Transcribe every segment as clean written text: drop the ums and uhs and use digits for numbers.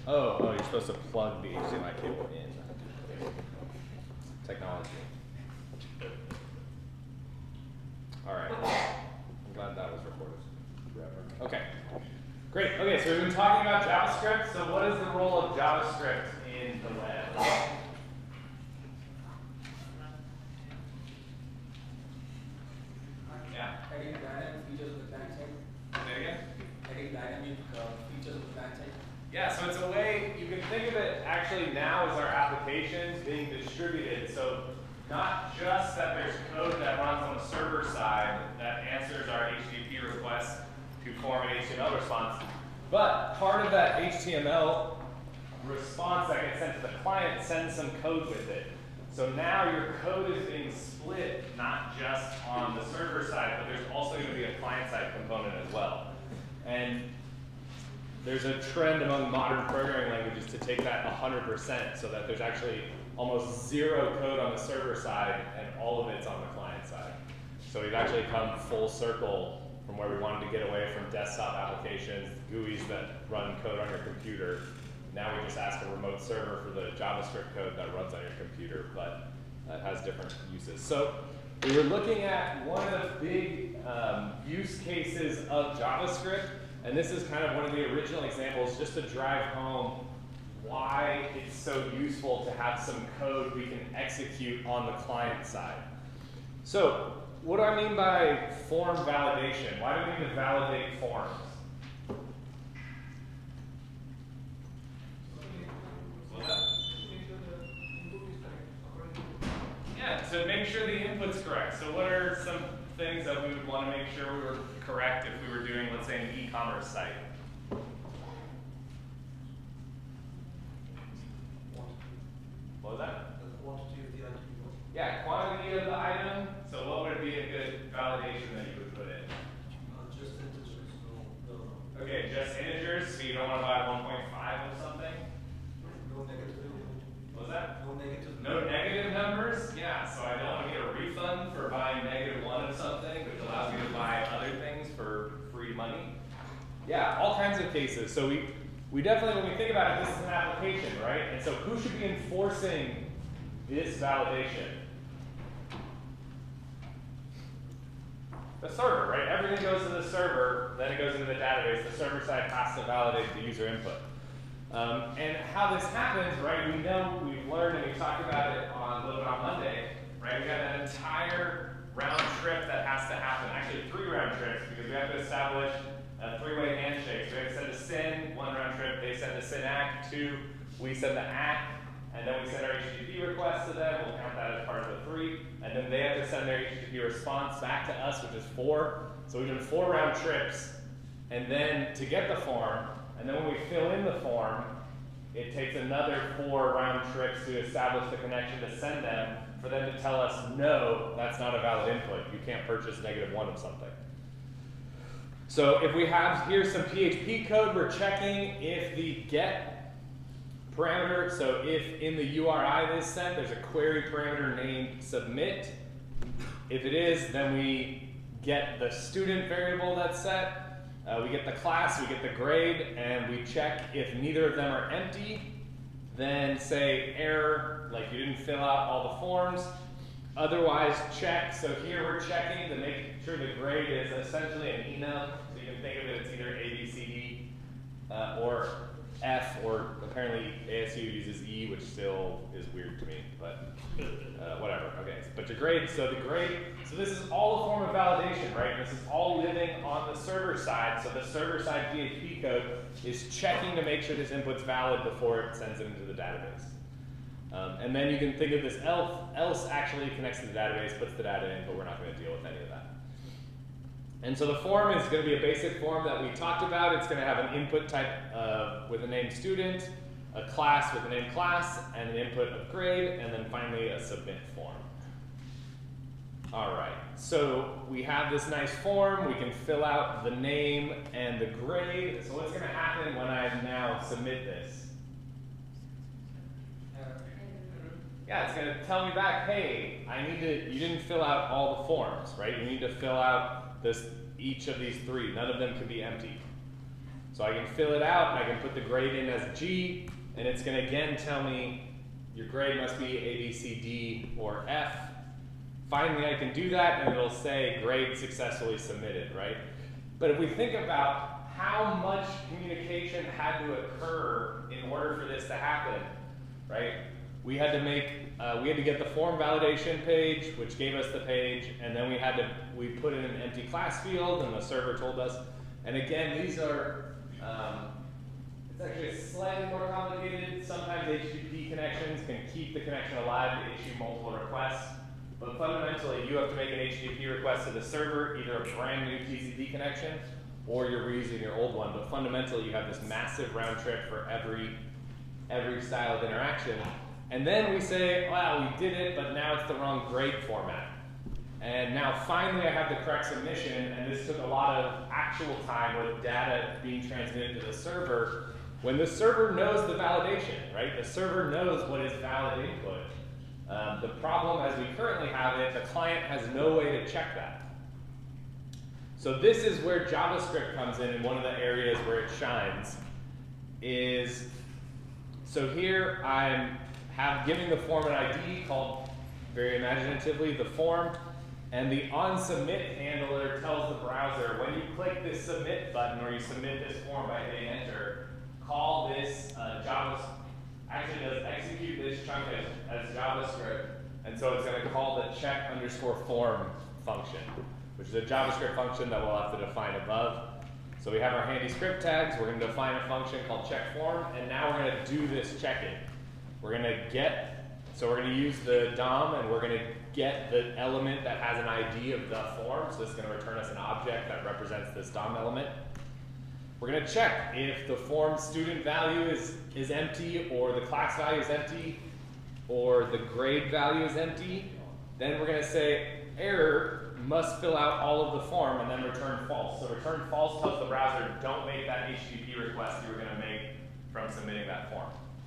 Oh, you're supposed to plug the HDMI cable in. Technology. All right. I'm glad that was recorded. Okay. Great. Okay, so we've been talking about JavaScript. So what is the role of JavaScript in the web? Yeah. Adding dynamic features of the client side. Say it again. Adding dynamic features of the client side. Yeah, so it's a way, you can think of it actually now as our applications being distributed. So not just that there's code that runs on the server side that answers our HTTP requests to form an HTML response, but part of that HTML response that gets sent to the client sends some code with it. So now your code is being split not just on the server side, but there's also going to be a client-side component as well. And there's a trend among modern programming languages to take that 100% so that there's actually almost zero code on the server side and all of it's on the client side. So we've actually come full circle from where we wanted to get away from desktop applications, GUIs that run code on your computer. Now we just ask a remote server for the JavaScript code that runs on your computer, but that has different uses. So we were looking at one of the big use cases of JavaScript, and this is kind of one of the original examples just to drive home why it's so useful to have some code we can execute on the client side. So what do I mean by form validation? Why do we need to validate forms? Yeah, to make sure the input's correct. So what are some things that we would want to make sure we were correct if we were doing, let's say, an e-commerce site? What was that? The quantity of the item. Yeah, quantity of the item. So what would be a good validation that you would put in? Just integers. No. Okay, just integers. So you don't want to buy 1.5 of something? No negative. What was that? No negative. No negative numbers? Yeah, so I don't want to get a refund for buying -1 of something, which allows me to buy other things for free money. Yeah, all kinds of cases. So we definitely, when we think about it, this is an application, right? And so who should be enforcing this validation? The server, right? Everything goes to the server, then it goes into the database. The server side has to validate the user input. And how this happens, right, we know, we've learned, and we talked about it a little bit on Monday, right? We got an entire round trip that has to happen, actually 3 round trips, because we have to establish a 3-way handshake. So we have to send a SYN, 1 round trip, they send the SYN ACK, 2, we send the ACK, and then we send our HTTP request to them, we'll count that as part of the 3, and then they have to send their HTTP response back to us, which is 4. So we've done 4 round trips, and then to get the form, and then when we fill in the form, it takes another 4 round trips to establish the connection to send them, for them to tell us, no, that's not a valid input. You can't purchase -1 of something. So if we have, here's some PHP code, we're checking if the get parameter, so if in the URI that is sent, there's a query parameter named submit. If it is, then we get the student variable that's set. We get the class, we get the grade, and we check if neither of them are empty, then say error, like you didn't fill out all the forms. Otherwise, check. So here we're checking to make sure the grade is essentially an email. So you can think of it as either A, B, C, D, or F, or apparently ASU uses E, which still is weird to me, but whatever. Okay, but your grade, so the grade, so this is all a form of validation, right? This is all living on the server side. So the server side PHP code is checking to make sure this input's valid before it sends it into the database. And then you can think of this else actually connects to the database, puts the data in, but we're not going to deal with any of that. And so the form is going to be a basic form that we talked about. It's going to have an input type with a name student, a class with a name class, and an input of grade, and then finally a submit form. All right, so we have this nice form. We can fill out the name and the grade. So what's going to happen when I now submit this? Yeah, it's going to tell me back, hey, you didn't fill out all the forms, right? You need to fill out each of these 3. None of them can be empty. So I can fill it out and I can put the grade in as G, and it's going to again tell me your grade must be A, B, C, D, or F. Finally, I can do that and it'll say grade successfully submitted, right? But if we think about how much communication had to occur in order for this to happen, right? We had to get the form validation page, which gave us the page, and then we put in an empty class field, and the server told us. And again, these are, it's actually slightly more complicated. Sometimes HTTP connections can keep the connection alive to issue multiple requests. But fundamentally, you have to make an HTTP request to the server, either a brand new TCP connection, or you're reusing your old one. But fundamentally, you have this massive round trip for every style of interaction. And then we say, wow, we did it, but now it's the wrong grade format. And now finally I have the correct submission, and this took a lot of actual time with data being transmitted to the server. When the server knows the validation, right? The server knows what is valid input. The problem as we currently have it, the client has no way to check that. So this is where JavaScript comes in one of the areas where it shines. So here I'm giving the form an ID called, very imaginatively, the form, and the onSubmit handler tells the browser, when you click this submit button or you submit this form by hitting enter, call this execute this chunk as JavaScript, and so it's going to call the check_form function, which is a JavaScript function that we'll have to define above. So we have our handy script tags. We're going to define a function called checkForm, and now we're going to do this checking. We're going to use the DOM, and we're going to get the element that has an ID of the form. So this is going to return us an object that represents this DOM element. We're going to check if the form student value is empty, or the class value is empty, or the grade value is empty. Then we're going to say error must fill out all of the form and then return false. So return false tells the browser, don't make that HTTP request you were going to make from submitting that form.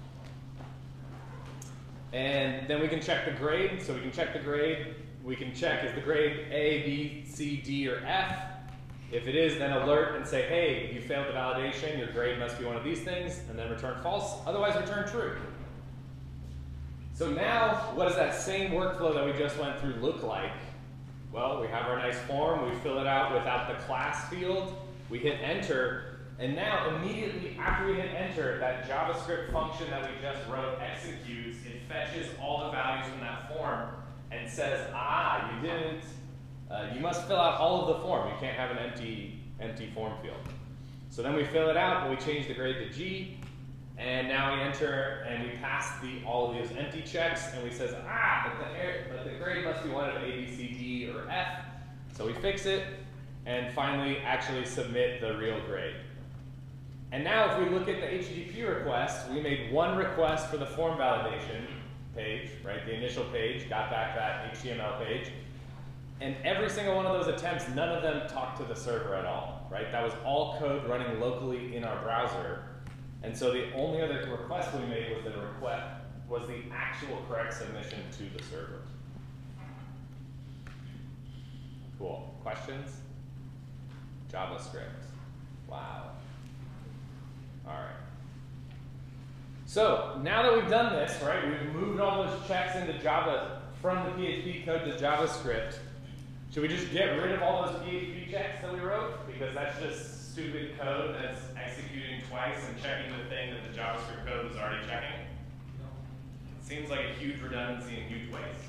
And then we can check the grade. So we can check the grade. We can check, is the grade A, B, C, D, or F? If it is, then alert and say, hey, you failed the validation, your grade must be one of these things, and then return false. Otherwise, return true. So now, what does that same workflow that we just went through look like? Well, we have our nice form, we fill it out without the class field, we hit enter, and now immediately after we hit enter, that JavaScript function that we just wrote executes, it fetches all the values from that form and says, you must fill out all of the form. You can't have an empty form field. So then we fill it out, but we change the grade to G, and now we enter and we pass all of these empty checks, and we says, but the grade must be one of A, B, C, D, or F. So we fix it, and finally actually submit the real grade. And now if we look at the HTTP request, we made one request for the form validation page, right? The initial page, got back that HTML page. And every single one of those attempts, none of them talked to the server at all, right? That was all code running locally in our browser. And so the only other request we made was the actual correct submission to the server. Cool. Questions? JavaScript. Wow. All right. So now that we've done this, right, we've moved all those checks into Java from the PHP code to JavaScript. Should we just get rid of all those PHP checks that we wrote? Because that's just stupid code that's executing twice and checking the thing that the JavaScript code was already checking. It seems like a huge redundancy and huge waste.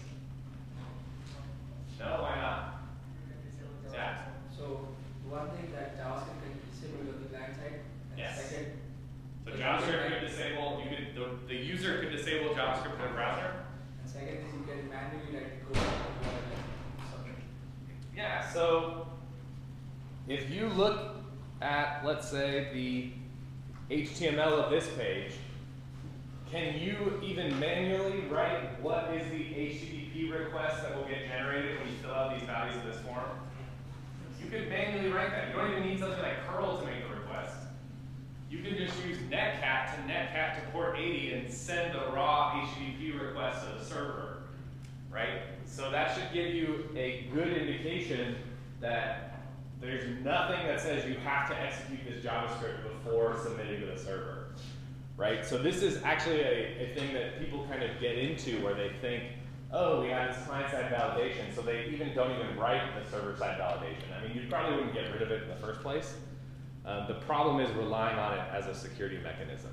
No, why not? Yeah. So one thing that JavaScript can disable on the client side, and Yes. second, So JavaScript could disable, the user could disable JavaScript in the browser. and second is you can manually write code and submit. Yeah, so if you look at, let's say, the HTML of this page, can you even manually write what is the HTTP request that will get generated when you fill out these values of this form? You could manually write that. You don't even need something like curl to make the request. You can just use netcat to port 80 and send the raw HTTP request to the server, right? So that should give you a good indication that There's nothing that says you have to execute this JavaScript before submitting to the server, right? So this is actually a thing that people kind of get into where they think, oh, we have this client-side validation, so they don't even write the server-side validation. I mean, you probably wouldn't get rid of it in the first place. The problem is relying on it as a security mechanism.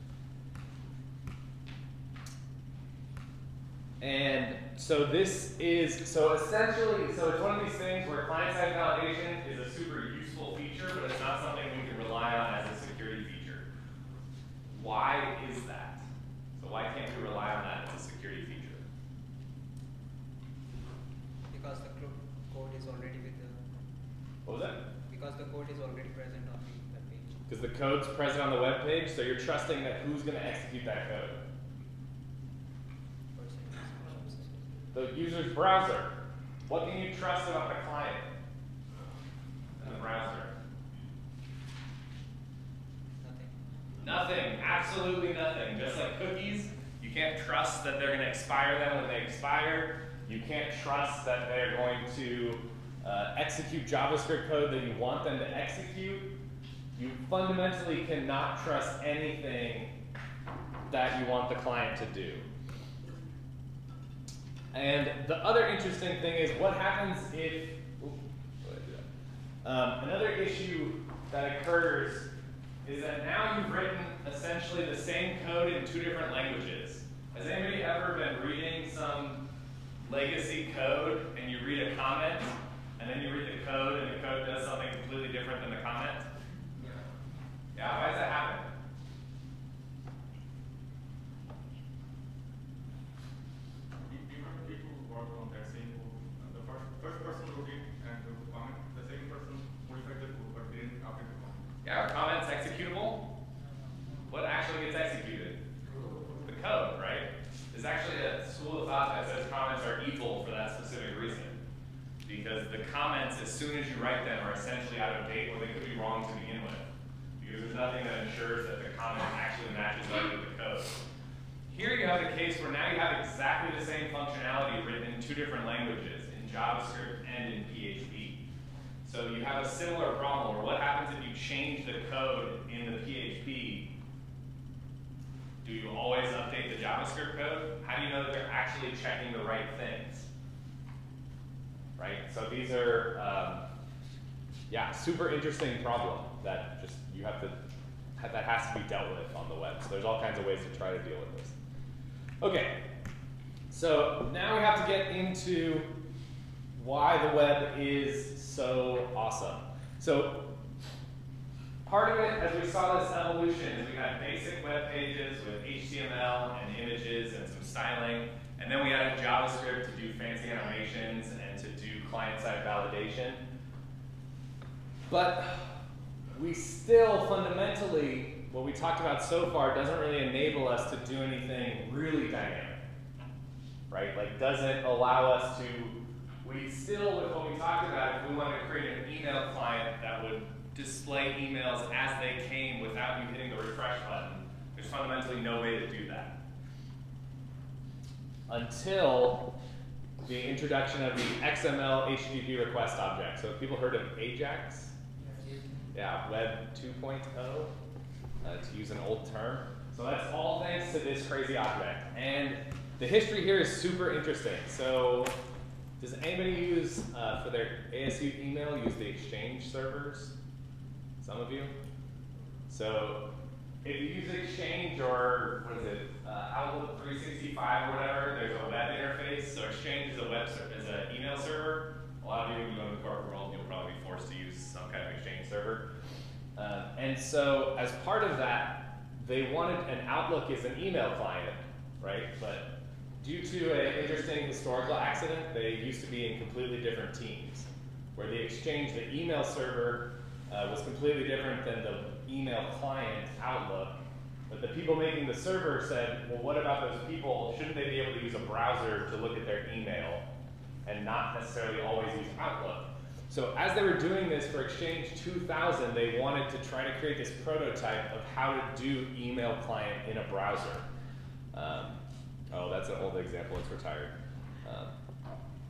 And so essentially, it's one of these things where client-side validation is a super useful feature, but it's not something we can rely on as a security feature. Why is that? So why can't we rely on that as a security feature? Because the code is already with the... What was that? Because the code is already present on the web page. Because the code's present on the web page, so you're trusting that who's going to execute that code? The user's browser. What can you trust about the client and the browser? Nothing, absolutely nothing. Just like cookies, you can't trust that they're going to expire them when they expire. You can't trust that they're going to execute JavaScript code that you want them to execute. You fundamentally cannot trust anything that you want the client to do. And the other interesting thing is what happens if, another issue that occurs is that now you've written essentially the same code in two different languages. Has anybody ever been reading some legacy code and you read a comment and then you read the code and the code does something completely different than the comment? Yeah, why does that happen? Yeah, are comments executable? What actually gets executed? The code, right? There's actually a school of thought that says comments are evil for that specific reason. Because the comments, as soon as you write them, are essentially out of date or they could be wrong to begin with. Because there's nothing that ensures that the comment actually matches up with the code. Here you have a case where now you have exactly the same functionality written in two different languages, in JavaScript and in PHP. So you have a similar problem where what happens if you change the code in the PHP? Do you always update the JavaScript code? How do you know that they're actually checking the right things? Right? So these are, yeah, super interesting problem that just you have to, that has to be dealt with on the web. So there's all kinds of ways to try to deal with this. Okay, so now we have to get into why the web is so awesome. So part of it, as we saw this evolution, is we got basic web pages with HTML and images and some styling, and then we added JavaScript to do fancy animations and to do client-side validation. But we still fundamentally, what we talked about so far doesn't really enable us to do anything really dynamic, right? Like doesn't allow us to, we still, with what we talked about, if we wanted to create an email client that would display emails as they came without you hitting the refresh button, there's fundamentally no way to do that. Until the introduction of the XML HTTP request object. So have people heard of AJAX? Yeah, Web 2.0, to use an old term. So that's all thanks to this crazy object. And the history here is super interesting. So does anybody use, for their ASU email, use the Exchange servers? Some of you? So if you use Exchange or, what is it, Outlook 365 or whatever, there's a web interface. So Exchange is an email server. A lot of you, when you go to the corporate world, you'll probably be forced to use some kind of Exchange server. And so as part of that, they wanted an Outlook as an email client, right? But due to an interesting historical accident, they used to be in completely different teams. Where the Exchange, the email server, was completely different than the email client, Outlook. But the people making the server said, well, what about those people? Shouldn't they be able to use a browser to look at their email and not necessarily always use Outlook? So as they were doing this for Exchange 2000, they wanted to try to create this prototype of how to do email client in a browser. Oh, that's an old example, it's retired.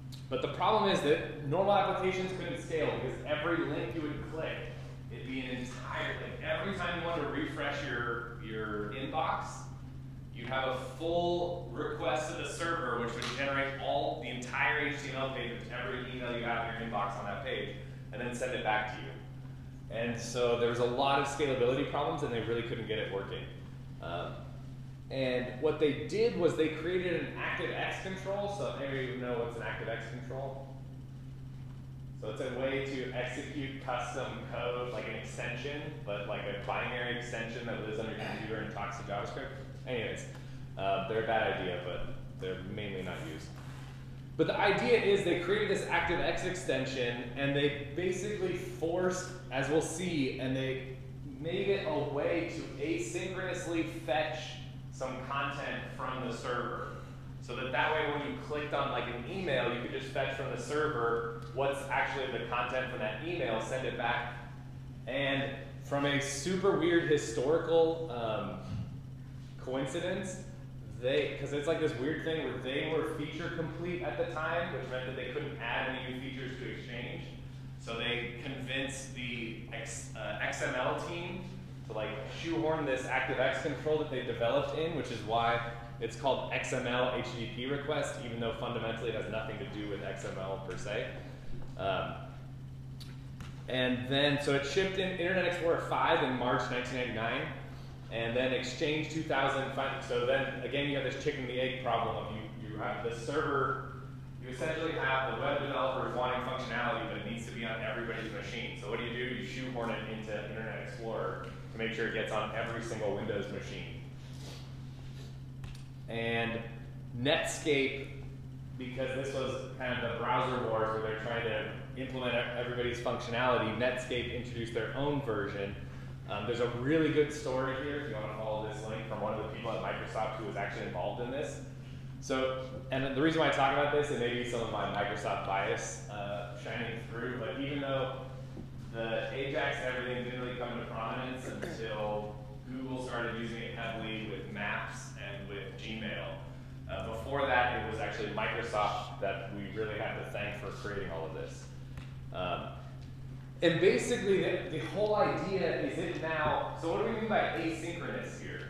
But the problem is that normal applications couldn't scale because every link you would click, it'd be an entire link. Every time you want to refresh your inbox, you have a full request to the server, which would generate the entire HTML page with every email you have in your inbox on that page, and then send it back to you. And so there was a lot of scalability problems, and they really couldn't get it working. And what they did was they created an ActiveX control. So anybody know what's an ActiveX control? So it's a way to execute custom code, like an extension, but like a binary extension that lives on your computer and talks to JavaScript. Anyways, they're a bad idea, but they're mainly not used. But the idea is they created this ActiveX extension, and they basically forced, as we'll see, and they made it a way to asynchronously fetch some content from the server. So that way when you clicked on like an email, you could just fetch from the server what's actually the content from that email, send it back. And from a super weird historical coincidence, because it's like this weird thing where they were feature complete at the time, which meant that they couldn't add any new features to Exchange. So they convinced the XML team to like shoehorn this ActiveX control that they developed in, which is why it's called XML HTTP request, even though fundamentally it has nothing to do with XML per se. And then, so it shipped in Internet Explorer 5 in March 1999, and then Exchange 2005. So then, again, you have this chicken and the egg problem of you have the server, you essentially have the web developers wanting functionality, but it needs to be on everybody's machine. So what do? You shoehorn it into Internet Explorer to make sure it gets on every single Windows machine. And Netscape, because this was kind of the browser wars where they're trying to implement everybody's functionality, Netscape introduced their own version. There's a really good story here, if you want to follow this link, from one of the people at Microsoft who was actually involved in this. So, and the reason why I talk about this, and maybe some of my Microsoft bias shining through, but even though the Ajax and everything didn't really come into prominence until Google started using it heavily with Maps and with Gmail. Before that, it was actually Microsoft that we really had to thank for creating all of this. And basically, the whole idea is it now, so what do we mean by asynchronous here?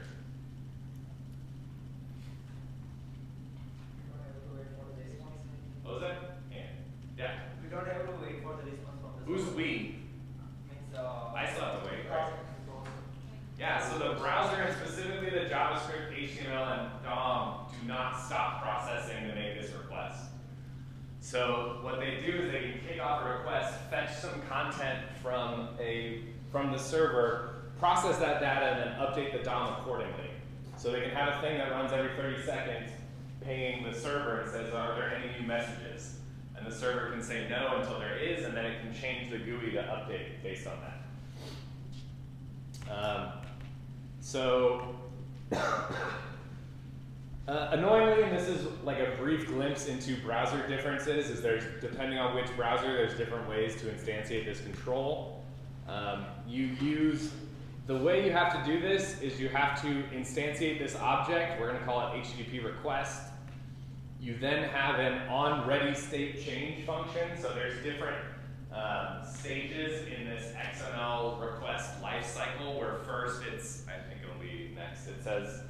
What was that? Yeah. We don't have to wait for the response from the Who's server. we? Means, I still have to wait, right? Yeah, so the browser and specifically the JavaScript, HTML, and DOM do not stop processing to make this request. So what they do is they can kick off a request, fetch some content from the server, process that data, and then update the DOM accordingly. So they can have a thing that runs every 30 seconds, pinging the server and says, are there any new messages? And the server can say no until there is, and then it can change the GUI to update based on that. Annoyingly, and this is like a brief glimpse into browser differences, is depending on which browser, there's different ways to instantiate this control. The way you have to do this is you have to instantiate this object, we're gonna call it HTTP request. You then have an onReady state change function, so there's different stages in this XML request lifecycle, where first it's, I think it'll be next, it says,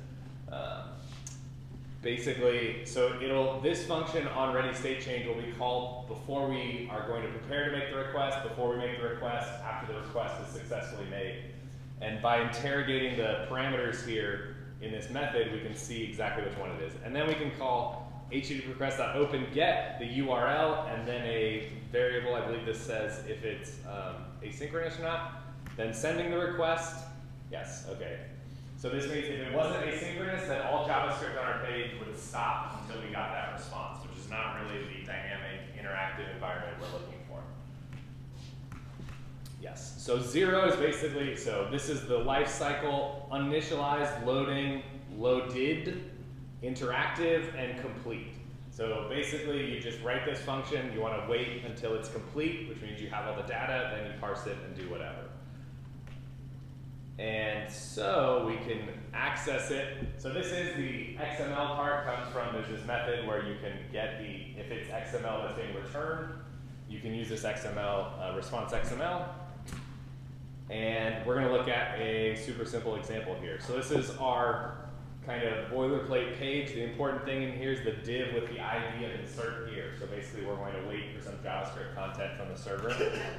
basically, so this function onReady state change will be called before we are going to prepare to make the request, before we make the request, after the request is successfully made. And by interrogating the parameters here in this method, we can see exactly which one it is. And then we can call HTTP request.openGet, the URL, and then a variable, I believe this says if it's asynchronous or not. Then sending the request, yes, okay. So this means if it wasn't asynchronous, then all JavaScript on our page would stop until we got that response, which is not really the dynamic, interactive environment we're looking for. Yes, so 0 is basically, so this is the life cycle, uninitialized, loading, loaded, interactive, and complete. So basically, you just write this function, you want to wait until it's complete, which means you have all the data, then you parse it and do whatever. And so we can access it. So this is the XML part comes from, there's this method where you can get the, if it's XML that's being returned, you can use this XML, response XML. And we're gonna look at a super simple example here. So this is our kind of boilerplate page. The important thing in here is the div with the ID of insert here. So basically we're going to wait for some JavaScript content from the server.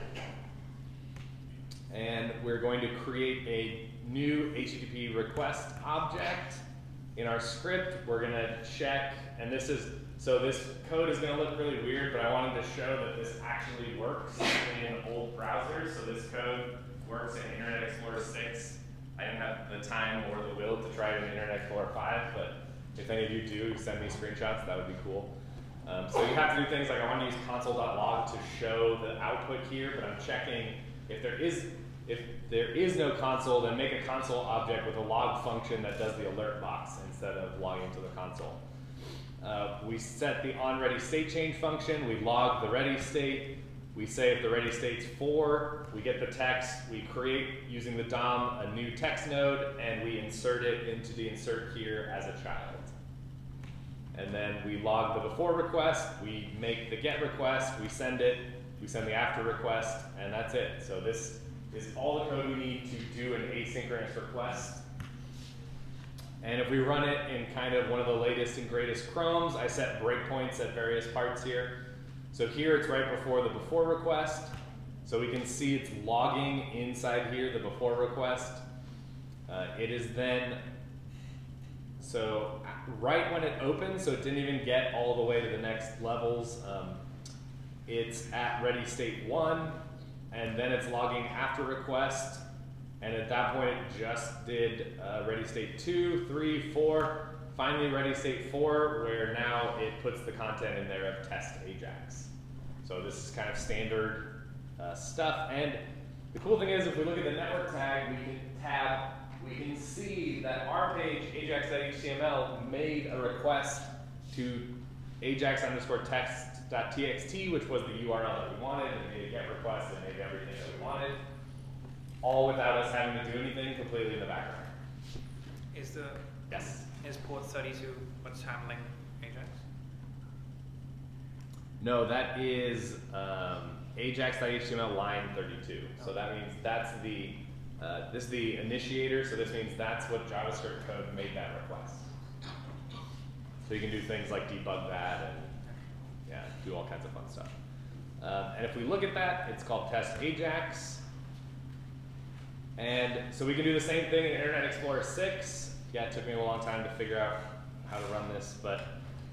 And we're going to create a new HTTP request object. In our script, we're gonna check, and this is, so this code is gonna look really weird, but I wanted to show that this actually works in old browsers. So this code works in Internet Explorer 6. I didn't have the time or the will to try it in Internet Explorer 5, but if any of you do, send me screenshots, that would be cool. So you have to do things like I want to use console.log to show the output here, but I'm checking if there is no console, then make a console object with a log function that does the alert box instead of logging to the console. We set the onReadyState change function, we log the ready state, we say if the ready state's 4, we get the text, we create, using the DOM, a new text node, and we insert it into the insert here as a child. And then we log the before request, we make the get request, we send it, we send the after request, and that's it. So this is all the code we need to do an asynchronous request. And if we run it in kind of one of the latest and greatest Chromes, I set breakpoints at various parts here. So here it's right before the before request. So we can see it's logging inside here, the before request. It is then, so right when it opens, so it didn't even get all the way to the next levels, it's at ready state 1, and then it's logging after request, and at that point it just did ready state 2, 3, 4, finally ready state 4, where now it puts the content in there of test Ajax. So this is kind of standard stuff, and the cool thing is if we look at the network tag, we can see that our page, ajax.html, made a request to ajax_text.txt, which was the URL that we wanted, and made a get request and made everything that we wanted, all without us having to do anything, completely in the background. Is the Yes? is port 32 what's handling Ajax? No, that is ajax.html line 32. So that means that's the, this is the initiator, so this means that's what JavaScript code made that request. So you can do things like debug that and yeah, do all kinds of fun stuff. And if we look at that, it's called test Ajax. And so we can do the same thing in Internet Explorer 6. Yeah, it took me a long time to figure out how to run this, but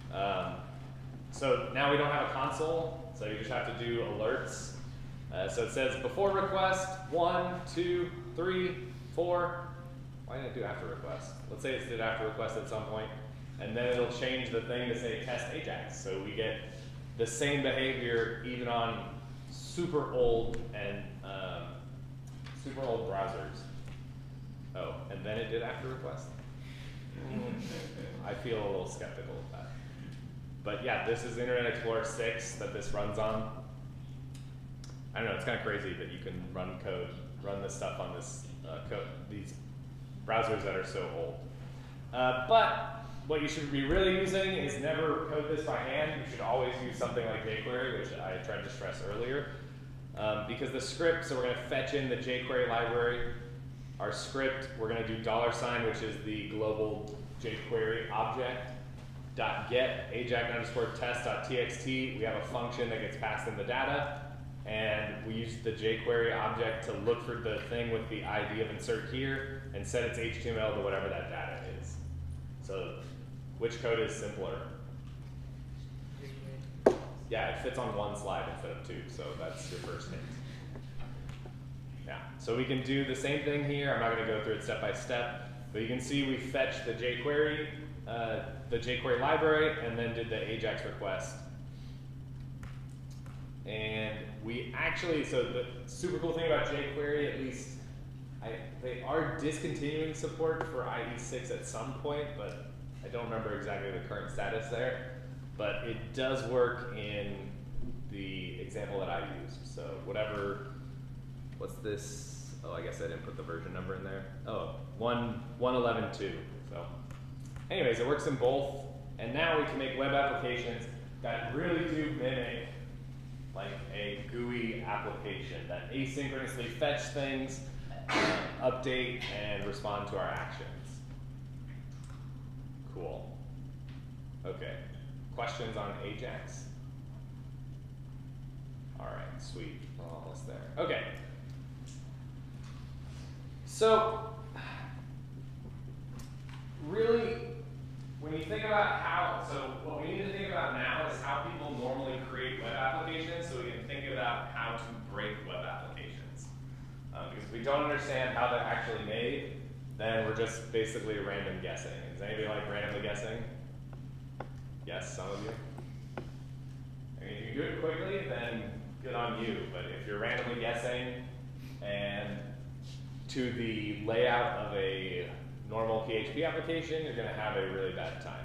so now we don't have a console, so you just have to do alerts. So it says before request, 1, 2, 3, 4. Why didn't it do after request? Let's say it did after request at some point, and then it'll change the thing to say test Ajax. So we get the same behavior even on super old and super old browsers. Oh, and then it did after request? I feel a little skeptical of that. But yeah, this is Internet Explorer 6 that this runs on. I don't know, it's kind of crazy that you can run code, run this stuff on this these browsers that are so old. But what you should be really using is never code this by hand. You should always use something like jQuery, which I tried to stress earlier. Because the script, so we're going to fetch in the jQuery library. Our script, we're going to do $, which is the global jQuery object. .get ajax_test.txt. We have a function that gets passed in the data, and we use the jQuery object to look for the thing with the ID of insert here and set its HTML to whatever that data is. So which code is simpler? Yeah, it fits on one slide instead of 2, so that's your first hint. Yeah, so we can do the same thing here. I'm not going to go through it step by step, but you can see we fetched the jQuery library and then did the Ajax request. And we actually, so the super cool thing about jQuery, at least, they are discontinuing support for IE6 at some point, but I don't remember exactly the current status there. But it does work in the example that I used. So whatever, what's this? oh, I guess I didn't put the version number in there. Oh, 1.11.2. So anyways, it works in both. And now we can make web applications that really do mimic like a GUI application that asynchronously fetch things, update, and respond to our actions. Cool. Okay. Questions on Ajax? All right, sweet. We're almost there. Okay. So, really, when you think about what we need to think about now is how people normally create web applications so we can think about how to break web applications. Because if we don't understand how they're actually made, then we're just basically random guessing. Does anybody like randomly guessing? Yes, some of you? I mean, if you do it quickly, then good on you. But if you're randomly guessing and to the layout of a normal PHP application, you're going to have a really bad time.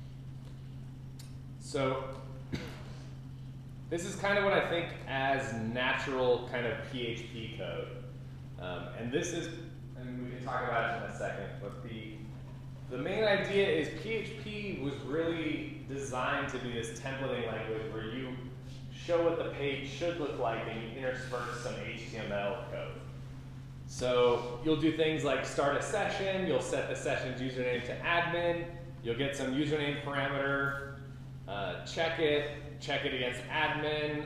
So this is kind of what I think as natural kind of PHP code. And this is, and we can talk about it in a second, but the main idea is PHP was really designed to be this templating language where you show what the page should look like and you intersperse some HTML code. So you'll do things like start a session, you'll set the session's username to admin, you'll get some username parameter, check it against admin.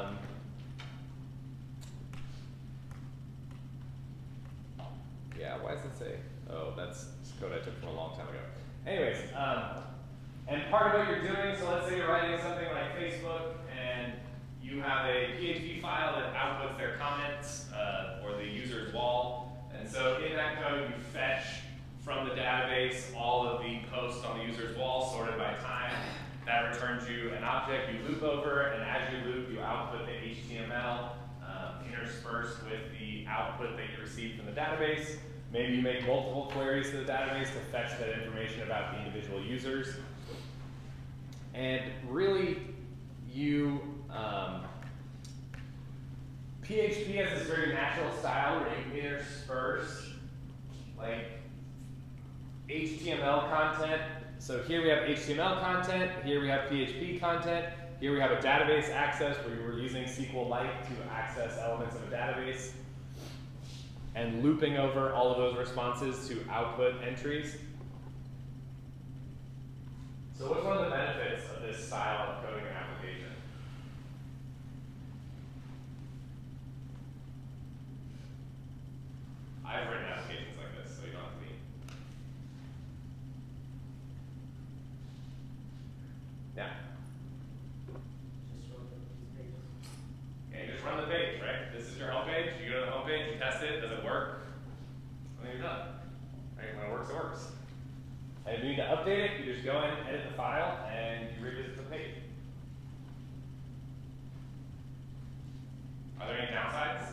Yeah, why does it say? Oh, that's code I took from a long time ago. Anyways, and part of what you're doing, so let's say you're writing something like Facebook and you have a PHP file that outputs their comments or the user's wall. And so in that code, you fetch from the database all of the posts on the user's wall sorted by time. That returns you an object you loop over, and as you loop, you output the HTML interspersed with the output that you received from the database. Maybe you make multiple queries to the database to fetch that information about the individual users. And really, PHP has this very natural style where you intersperse like HTML content. So here we have HTML content, here we have PHP content, here we have a database access where we're using SQLite to access elements of a database, and looping over all of those responses to output entries. So what's one of the benefits of this style of coding an application? I've written applications like this, so you don't have to be. Yeah. Okay, just run the page, right? This is your home page. You go to the home page, you test it, does it work? And then you're done. Right? When it works, it works. And if you need to update it, you just go in, edit the file, and you revisit the page. Are there any downsides?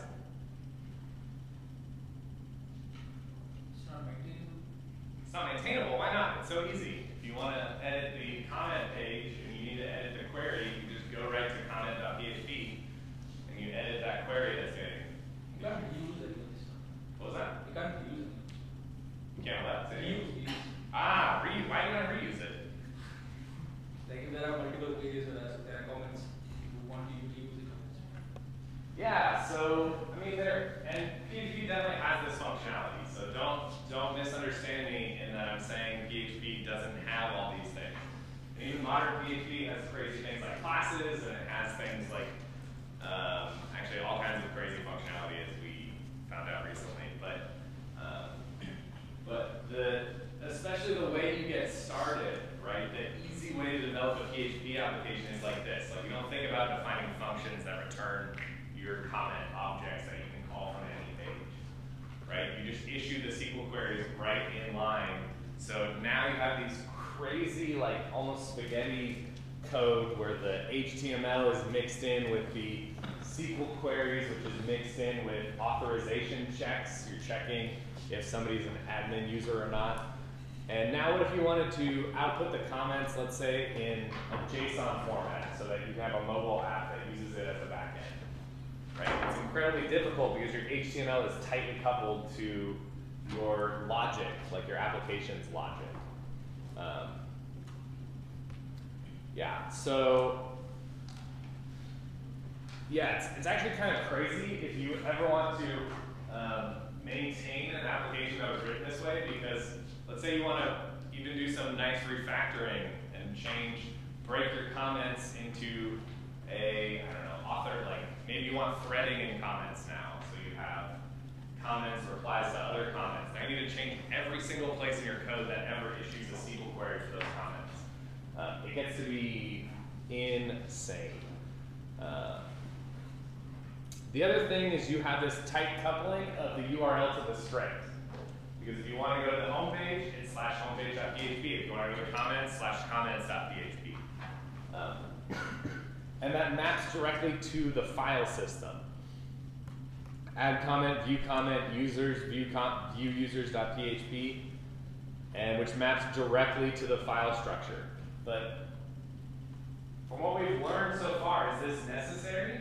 It's not maintainable. It's not maintainable. Why not? It's so easy. If you want to edit the comment page and you need to edit the query, you just go right to comment.php and you edit that query that's getting. You can't reuse any of this stuff. What was that? You can't reuse it. You can't what? Say it. Reuse. Ah, reuse. Why do you want to reuse it? Like if there are multiple pages or there are comments, you want to reuse it. Yeah, so I mean and PHP definitely has this functionality. So don't misunderstand me in that I'm saying PHP doesn't have all these things. And even modern PHP has crazy things like classes, and it has things like actually all kinds of crazy functionality as we found out recently. But especially the way you get started, right? The easy way to develop a PHP application is like this. Like you don't think about defining functions that return your comment objects that you can call from any page, right? You just issue the SQL queries right in line. So now you have these crazy, like almost spaghetti code where the HTML is mixed in with the SQL queries, which is mixed in with authorization checks. You're checking if somebody's an admin user or not. And now what if you wanted to output the comments, let's say, in a JSON format so that you have a mobile app that uses it as a backend? right? It's incredibly difficult because your HTML is tightly coupled to your logic, like your application's logic. Yeah, so yeah, it's actually kind of crazy if you ever want to maintain an application that was written this way, because let's say you want to even do some nice refactoring and break your comments into a, I don't know, author, like maybe you want threading in comments now, so you have comments, replies to other comments. Now you need to change every single place in your code that ever issues a SQL query for those comments. It gets to be insane. The other thing is you have this tight coupling of the URL to the string. Because if you want to go to the home page, it's /homepage.php. If you want to go to comments, /comments.php. And that maps directly to the file system. Add comment, view users, view users.php, and which maps directly to the file structure. But from what we've learned so far, is this necessary?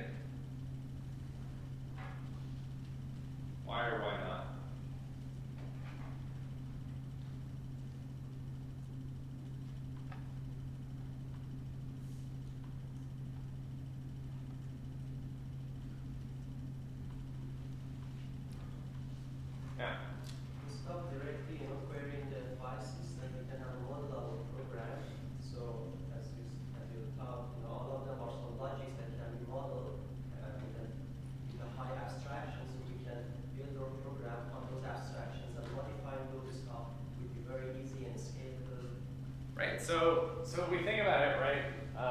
Why or why not? Yeah. Stop directly, querying the file system. You can have a model program. So as you thought, all of them are some logics that can be modeled with a high abstraction, so we can build our program on those abstractions, and modifying those stuff would be very easy and scalable. Right. So if we think about it, right?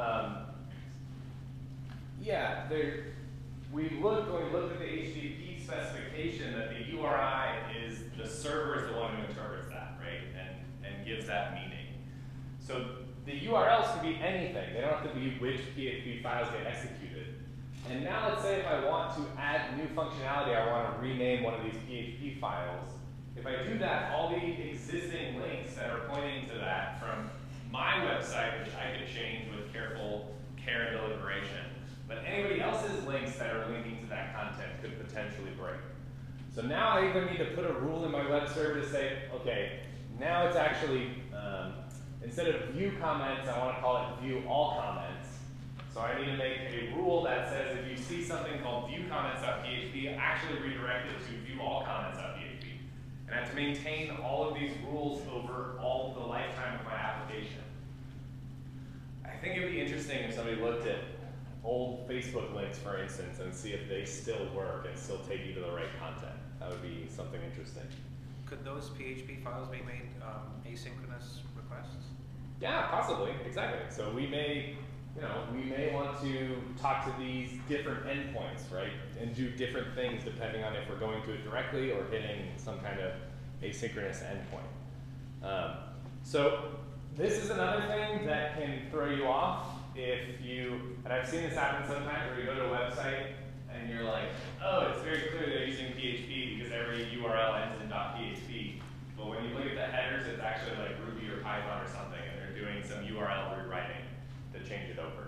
Yeah, when we looked at the HTTP specification, that the URI is the server is the one who interprets that, right, and gives that meaning. So the URLs can be anything. They don't have to be which PHP files get executed. And now let's say if I want to add new functionality, I want to rename one of these PHP files. If I do that, all the existing links that are pointing to that from my website, which I could change with careful care and deliberation, but anybody else's links that are linking to that content could potentially break. So now I either need to put a rule in my web server to say, okay, now it's actually, instead of view comments, I want to call it view all comments. So I need to make a rule that says if you see something called view comments.php, actually redirect it to view all comments.php. And I have to maintain all of these rules over all the lifetime of my application. I think it would be interesting if somebody looked at old Facebook links, for instance, and see if they still work and still take you to the right content. That would be something interesting. Could those PHP files be made asynchronous requests? Yeah, possibly, exactly. So we may want to talk to these different endpoints, right? And do different things depending on if we're going to it directly or hitting some kind of asynchronous endpoint. So this is another thing that can throw you off if you, and I've seen this happen sometimes where you go to a website and you're like, oh, it's very clear they're using PHP because every URL ends in .php. But when you look at the headers, it's actually like Ruby or Python or something, and they're doing some URL rewriting to change it over.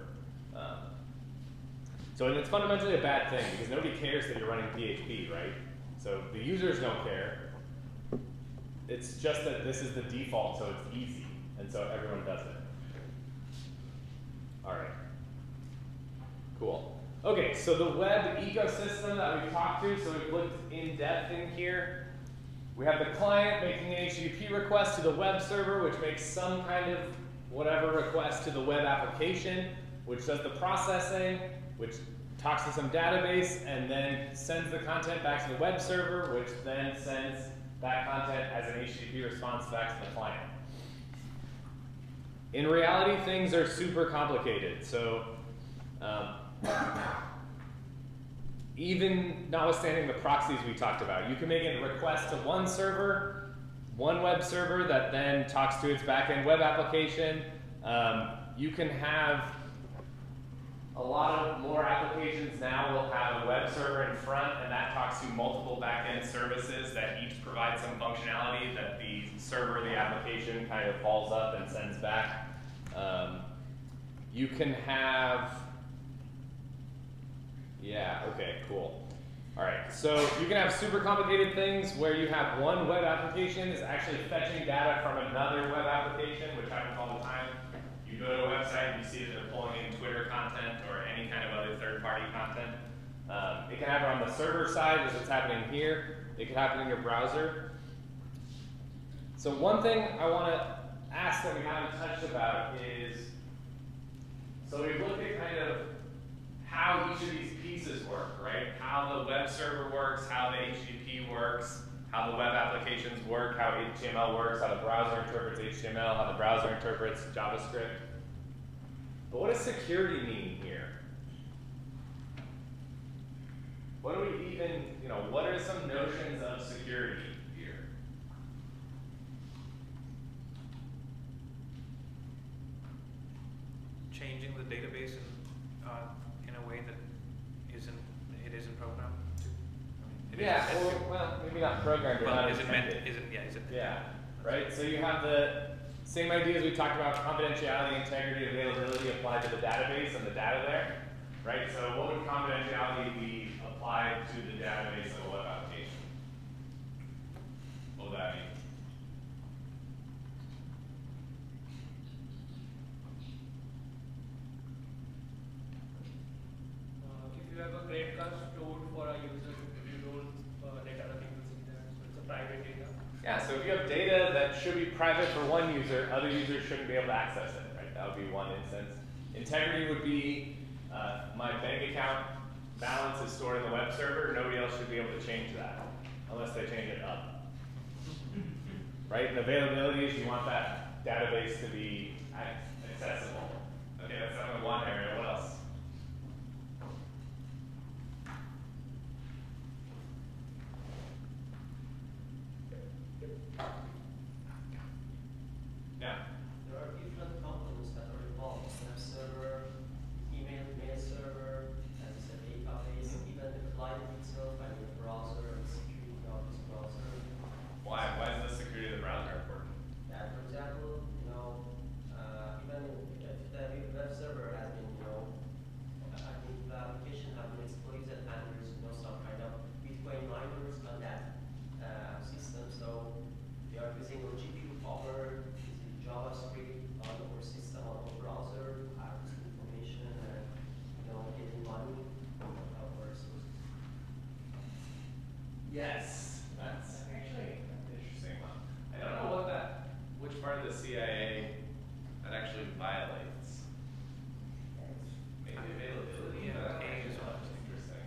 So and it's fundamentally a bad thing because nobody cares that you're running PHP, right? So the users don't care. It's just that this is the default, so it's easy, and so everyone does it. All right. Cool. Okay, so the web ecosystem that we've talked to, so we've looked in depth in here. We have the client making an HTTP request to the web server, which makes some kind of whatever request to the web application, which does the processing, which talks to some database, and then sends the content back to the web server, which then sends that content as an HTTP response back to the client. In reality, things are super complicated. So even notwithstanding the proxies we talked about, you can make a request to one server, one web server that then talks to its backend web application. You can have a lot of more applications now will have a web server in front, and that talks to multiple backend services that each provide some functionality that the server, the application, kind of falls up and sends back. You can have, Yeah, okay, cool. All right, so you can have super complicated things where you have one web application is actually fetching data from another web application, which happens all the time. You go to a website and you see that they're pulling in Twitter content or any kind of other third-party content. It can happen on the server side as it's happening here. It can happen in your browser. So one thing I want to ask that we haven't touched about is, so we've looked at kind of how each of these pieces work, right? How the web server works, how the HTTP works, how the web applications work, how HTML works, how the browser interprets HTML, how the browser interprets JavaScript. But what does security mean here? What do we even, what are some notions of security here? Changing the database in a way that isn't programmed to. I mean, Yeah, well, maybe not programmed, but not is it meant? intended. Is it? Yeah. Is it? Yeah, right? So you have the same ideas we talked about, confidentiality, integrity, availability applied to the database and the data there, right? So what would confidentiality be applied to the database of a web application? What would that mean? If you have a credit card stored for a user, you don't let other people see that. So it's a private data. Yeah, so if you have data that should be private for one user, other users shouldn't be able to access it, right? That would be one instance. Integrity would be my bank account balance is stored in the web server. Nobody else should be able to change that unless they change it up, right? And availability is you want that database to be accessible. Okay, that's definitely one area. What else? Yeah. There are different components that are involved. Web server, email, mail server, as I said, database, even the client itself, I mean the browser and security of this browser. Why? Why is the security of the browser important? For example, even if the web server has been, I think the application has been exploited and there's some kind of Bitcoin miners on that system, so they are using our GPU power, using JavaScript on our system, on our browser to have this information and getting money from our resources. Yes, that's actually an interesting one. I don't know which part of the CIA that actually violates. Maybe availability. Yeah, that actually sounds interesting.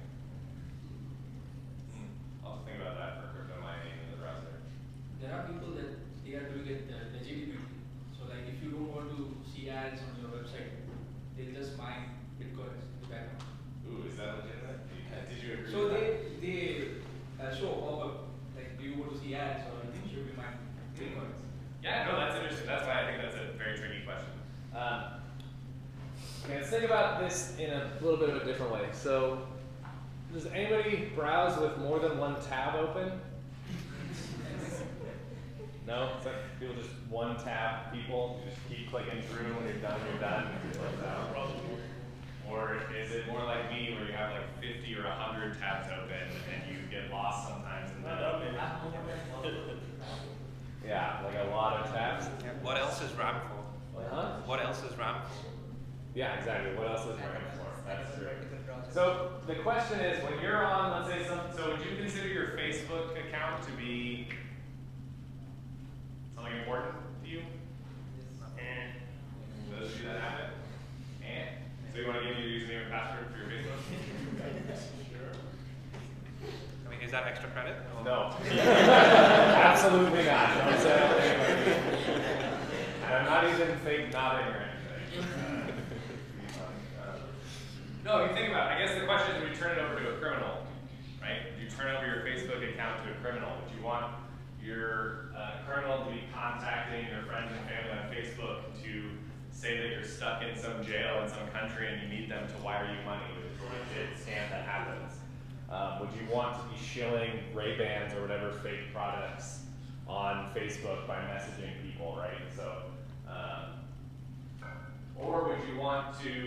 I'll think about that for crypto mining in the browser. There are people that they are doing it legitimately. So like if you don't want to see ads on your website, they just mine bitcoins in the background. Ooh, is that legitimate? Did you agree? So with that? they show pop-up like, do you want to see ads or should we mine bitcoins? Yeah, no, that's interesting. That's why I think that's a very tricky question. Okay, let's think about this in a little bit of a different way. So, does anybody browse with more than one tab open? No? It's like people just one tab people? You just keep clicking through when you're done, you're done. Or is it more like me where you have like 50 or 100 tabs open and you get lost sometimes in the Yeah, like a lot of tabs. What else is RAM for? Huh? What else is RAM for? Yeah, exactly. What else is RAM for? That's true. Multiple browsers. So the question is, when you're on, let's say, so would you consider your Facebook account to be something important to you? Those of you that have it? So you want to give me your username and password for your Facebook? Sure. I mean, is that extra credit? Or? No. Absolutely not. Don't say that to anybody. And I'm not even fake nodding or anything. No, if you think about it, I guess the question is, would you turn it over to a criminal, right? Would you turn over your Facebook account to a criminal? Would you want your criminal to be contacting your friends and family on Facebook to say that you're stuck in some jail in some country and you need them to wire you money for a big scam that happens? Would you want to be shilling Ray-Bans or whatever fake products on Facebook by messaging people, right? So, or would you want to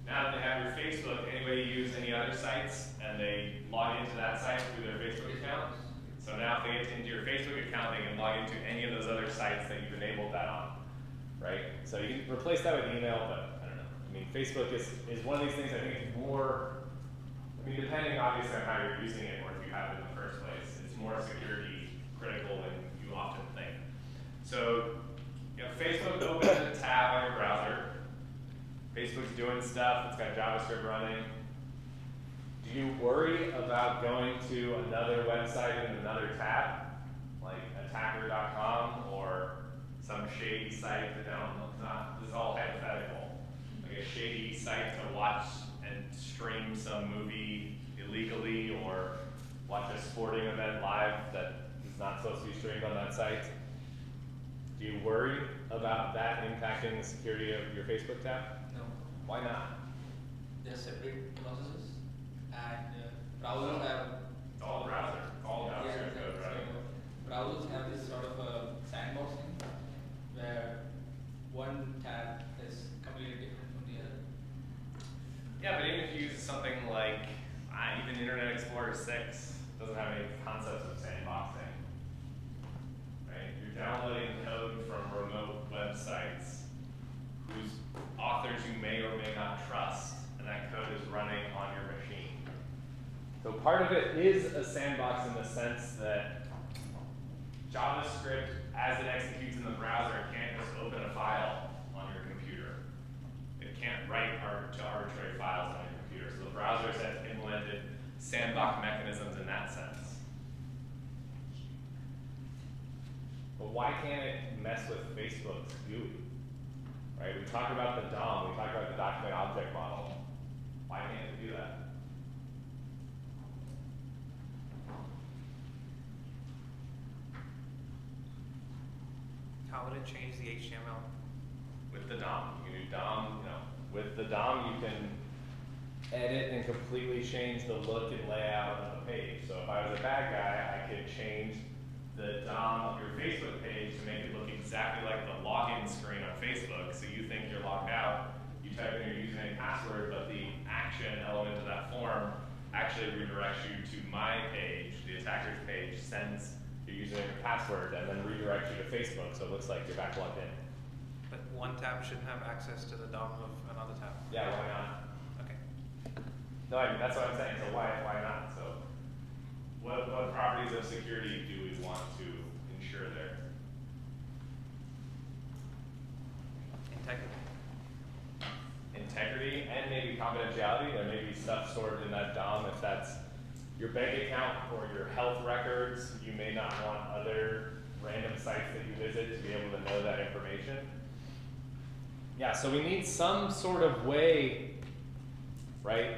Now that they have your Facebook, anybody use any other sites and they log into that site through their Facebook account? So now if they get into your Facebook account, they can log into any of those other sites that you've enabled that on, right? So you can replace that with email, but I don't know. I mean, Facebook is one of these things I think is more, I mean, depending obviously on how you're using it or if you have it in the first place, it's more security critical than you often think. So, you know, Facebook opens a tab on your browser. Facebook's doing stuff, it's got JavaScript running. Do you worry about going to another website in another tab, like attacker.com or some shady site that this is all hypothetical, like a shady site to watch and stream some movie illegally or watch a sporting event live that is not supposed to be streamed on that site? Do you worry about that impacting the security of your Facebook tab? No, Why not? they're separate processes, and browsers have. It's all browser, it's all JavaScript code, right? So browsers have this sort of a sandboxing where one tab is completely different from the other. Yeah, but even if you use something like even Internet Explorer 6 doesn't have any concepts of sandboxing, right? You're downloading code from remote websites whose authors you may or may not trust, and that code is running on your machine. So part of it is a sandbox in the sense that JavaScript, as it executes in the browser, can't just open a file on your computer. It can't write to arbitrary files on your computer. So the browsers have implemented sandbox mechanisms in that sense. But why can't it mess with Facebook's GUI? Right? We talked about the DOM, we talked about the document object model. Why can't it do that? How would it change the HTML? With the DOM, you can do DOM, with the DOM you can edit and completely change the look and layout of the page. So if I was a bad guy, I could change the DOM of your Facebook page to make it look exactly like the login screen on Facebook. So you think you're logged out, you type in your username and password, but the action element of that form actually redirects you to my page, the attacker's page, sends your username and password, and then redirects you to Facebook, so it looks like you're back logged in. But one tab shouldn't have access to the DOM of another tab. Yeah, why not? Okay. No, I mean, that's what I'm saying, so why not? So what properties of security do we want to ensure there? Integrity. Integrity and maybe confidentiality. There may be stuff stored in that DOM. If that's your bank account or your health records, you may not want other random sites that you visit to be able to know that information. Yeah, so we need some sort of way, right,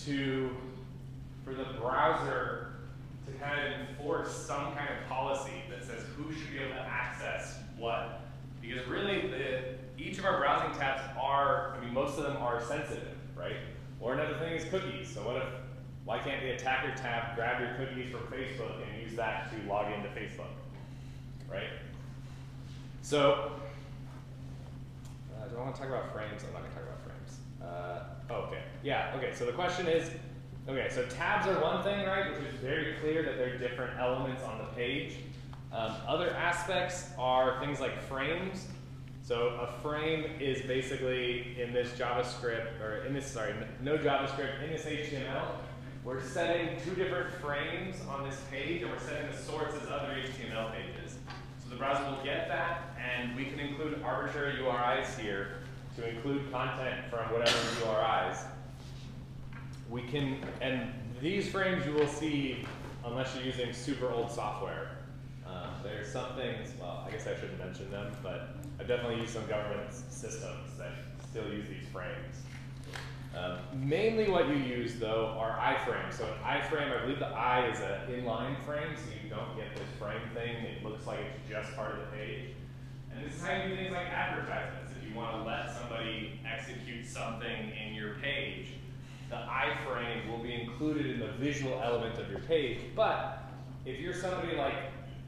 for the browser to kind of enforce some kind of policy that says who should be able to access what. Because really, each of our browsing tabs are, I mean, most of them are sensitive, right? Or another thing is cookies. So why can't the attacker tab grab your cookies from Facebook and use that to log into Facebook, right? So, do I want to talk about frames? I'm not going to talk about frames. Okay. Yeah, okay, so the question is, okay, so tabs are one thing, right, which is very clear that they're different elements on the page. Other aspects are things like frames. So a frame is basically in this JavaScript, or in this, sorry, no JavaScript, in this HTML, we're setting two different frames on this page, and we're setting the source as other HTML pages. So the browser will get that, and we can include arbitrary URIs here to include content from whatever URIs. We can, and these frames you will see unless you're using super old software. There's some things, well, I guess I shouldn't mention them, but I've definitely used some government systems that still use these frames. Mainly what you use, though, are iframes. So an iframe, I believe the I is an inline frame, so you don't get this frame thing. It looks like it's just part of the page. And this is how you do things like advertisements. If you want to let somebody execute something in your page, the iframe will be included in the visual element of your page. But if you're somebody like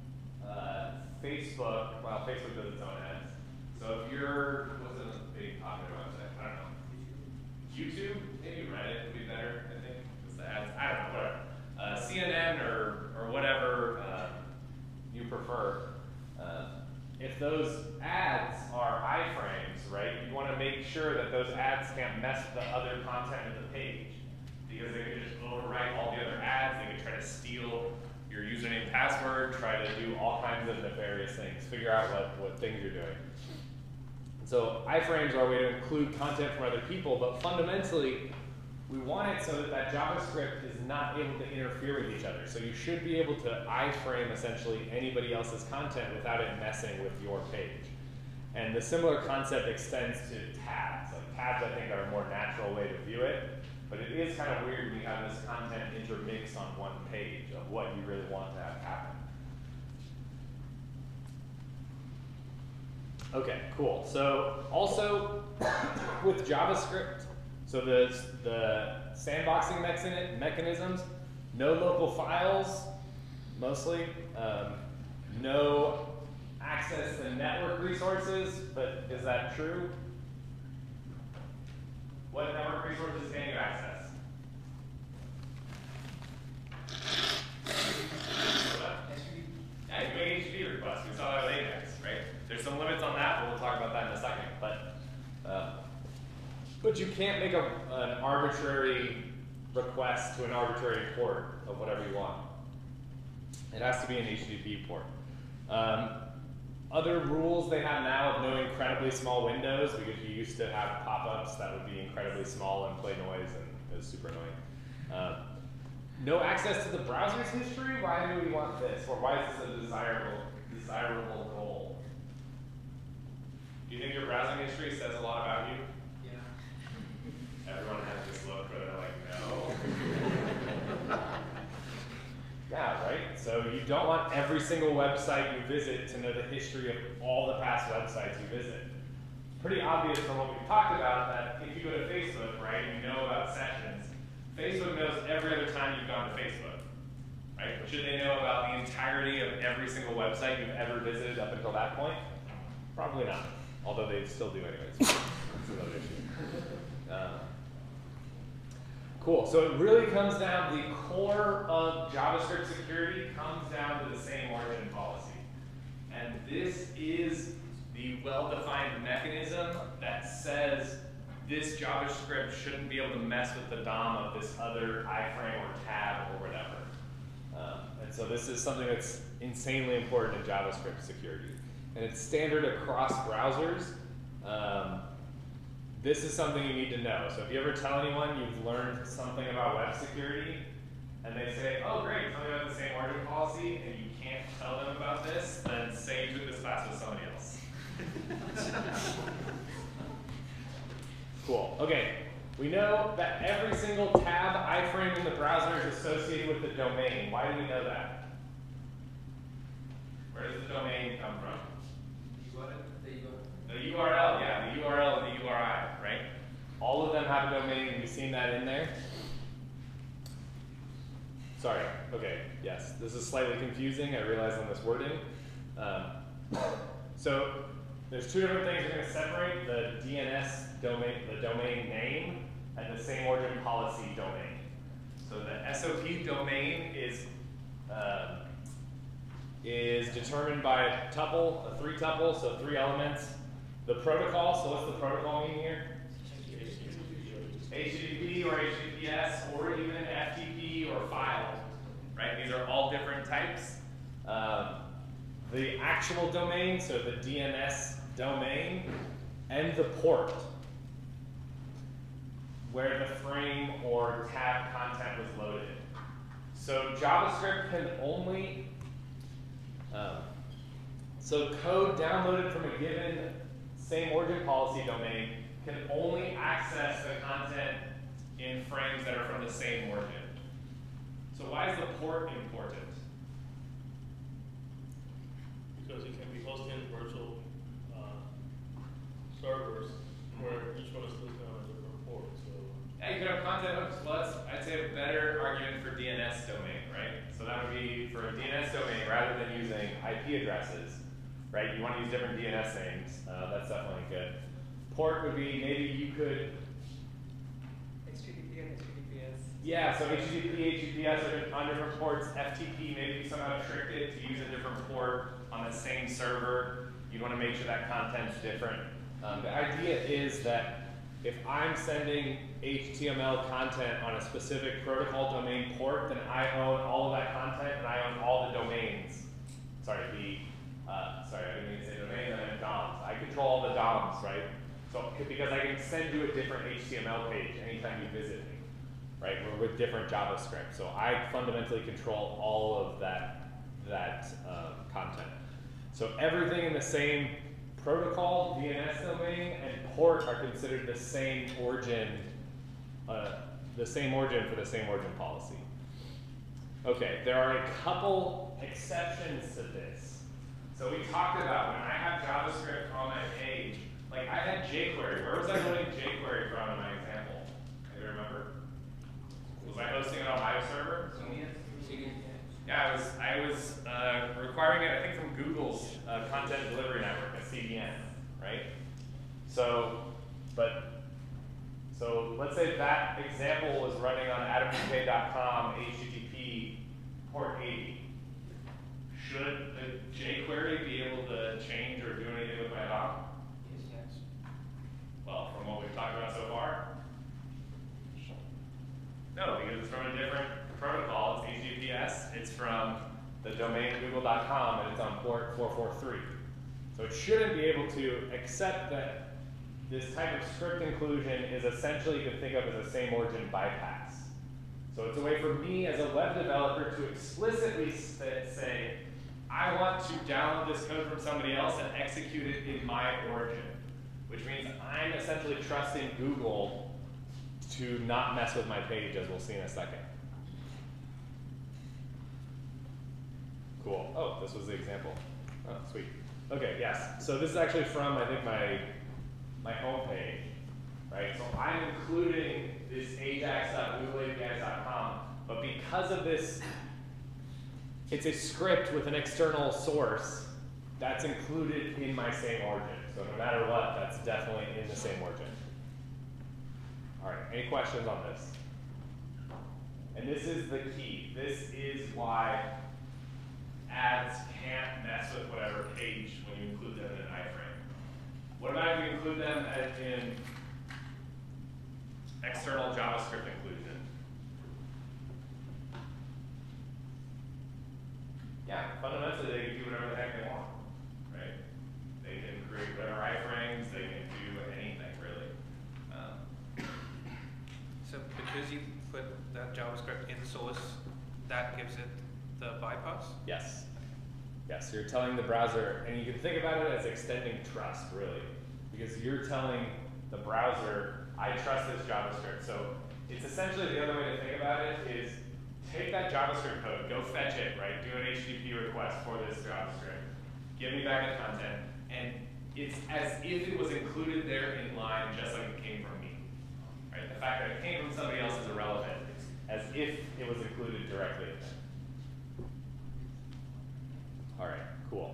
Facebook, well, Facebook does its own ads. So if you're, what's a big popular website? I don't know. YouTube? content of the page. Because they could just overwrite all the other ads, they could try to steal your username and password, try to do all kinds of nefarious things, figure out what things you're doing. So iframes are a way to include content from other people, but fundamentally, we want it so that JavaScript is not able to interfere with each other. So you should be able to iframe essentially anybody else's content without it messing with your page. And the similar concept extends to tabs. Like tabs, I think, are a more natural way to view it, but it is kind of weird when you have this content intermixed on one page of what you really want to have happen. Okay, cool. So also with JavaScript, so the sandboxing mechanisms, no local files, mostly, no access to network resources, but is that true? What network resources can you access? Yeah, you make HTTP requests. We saw that with Apex, right? There's some limits on that, but we'll talk about that in a second. But you can't make an arbitrary request to an arbitrary port of whatever you want. It has to be an HTTP port. Other rules they have now of no incredibly small windows, because you used to have pop-ups that would be incredibly small and play noise, and it was super annoying. No access to the browser's history? Why do we want this? Or why is this a desirable goal? Do you think your browsing history says a lot about you? Yeah. Everyone has this look where they're like, no. Yeah, right? So you don't want every single website you visit to know the history of all the past websites you visit. Pretty obvious from what we've talked about that if you go to Facebook, right, and you know about sessions, Facebook knows every other time you've gone to Facebook, right? But should they know about the entirety of every single website you've ever visited up until that point? Probably not, although they still do anyways. That's another issue. Cool, so it really comes down, the core of JavaScript security comes down to the same origin policy. And this is the well-defined mechanism that says this JavaScript shouldn't be able to mess with the DOM of this other iframe or tab or whatever. And so this is something that's insanely important in JavaScript security. And it's standard across browsers. This is something you need to know. So if you ever tell anyone you've learned something about web security, and they say, oh great, tell me about the same origin policy, and you can't tell them about this, then say you took this class with somebody else. Cool, okay. We know that every single tab iframe in the browser is associated with the domain. Why do we know that? Where does the domain come from? The URL, yeah, the URL and the URI, right? All of them have a domain. Have you seen that in there? Sorry, okay, yes. This is slightly confusing, I realize on this wording. So there's two different things we're going to separate, the DNS domain, the domain name, and the same origin policy domain. So the SOP domain is determined by a tuple, a three tuple, so 3 elements. The protocol, so what's the protocol mean here? HTTP or HTTPS or even FTP or file, right? These are all different types. The actual domain, so the DNS domain, and the port, where the frame or tab content was loaded. So JavaScript can only, so code downloaded from a given same origin policy domain can only access the content in frames that are from the same origin. So why is the port important? Because it can be hosted in virtual servers where each one is listed on a different port. So Yeah, you could have content hooks. Well, I'd say a better argument for DNS domain, right? So that would be for a DNS domain rather than using IP addresses, right? You want to use different DNS names. That's definitely good. Port would be maybe you could. HTTP and HTTPS. Yeah, so HTTP, HTTPS are on different ports. FTP, maybe you somehow tricked it to use a different port on the same server. You want to make sure that content's different. The idea is that if I'm sending HTML content on a specific protocol domain port, then I own all of that content and I own all the domains. Sorry, I didn't mean to say domain, I meant DOMs. I control all the DOMs, right? So, because I can send you a different HTML page anytime you visit me, right? We're with different JavaScript. So I fundamentally control all of that content. So everything in the same protocol, DNS domain, and port are considered the same origin for the same origin policy. Okay, there are a couple exceptions to this. So we talked about when I have JavaScript on my page, like I had jQuery. Where was I running jQuery from in my example? Anybody remember? Was I hosting it on my server? Yeah, I was requiring it, I think, from Google's Content Delivery Network, a CDN, right? So let's say that example was running on adamuk.com HTTP port 80. Should the jQuery be able to change or do anything with my DOM? Yes. Well, from what we've talked about so far? No, because it's from a different protocol. It's HTTPS. It's from the domain google.com, and it's on port 443. So it shouldn't be able to accept that this type of script inclusion is essentially you can think of as a same origin bypass. So it's a way for me as a web developer to explicitly say, I want to download this code from somebody else and execute it in my origin, which means I'm essentially trusting Google to not mess with my page, as we'll see in a second. Cool. Oh, this was the example. Oh, sweet. Okay, yes. So this is actually from, I think, my home page, right? So I'm including this ajax.googleapis.com, but because of this, it's a script with an external source that's included in my same origin. So no matter what, that's definitely in the same origin. All right, any questions on this? And this is the key. This is why ads can't mess with whatever page when you include them in an iframe. What about if you include them in external JavaScript inclusion? Yeah, fundamentally they can do whatever the heck they want, right? They can create whatever iframes, they can do anything really. So because you put that JavaScript in source, that gives it the bypass? Yes. Yes, you're telling the browser, and you can think about it as extending trust, really. Because you're telling the browser, I trust this JavaScript. So it's essentially the other way to think about it is take that JavaScript code, go fetch it, right? Do an HTTP request for this JavaScript. Give me back the content. And it's as if it was included there in line just like it came from me. Right? The fact that it came from somebody else is irrelevant. As if it was included directly in there. All right, cool.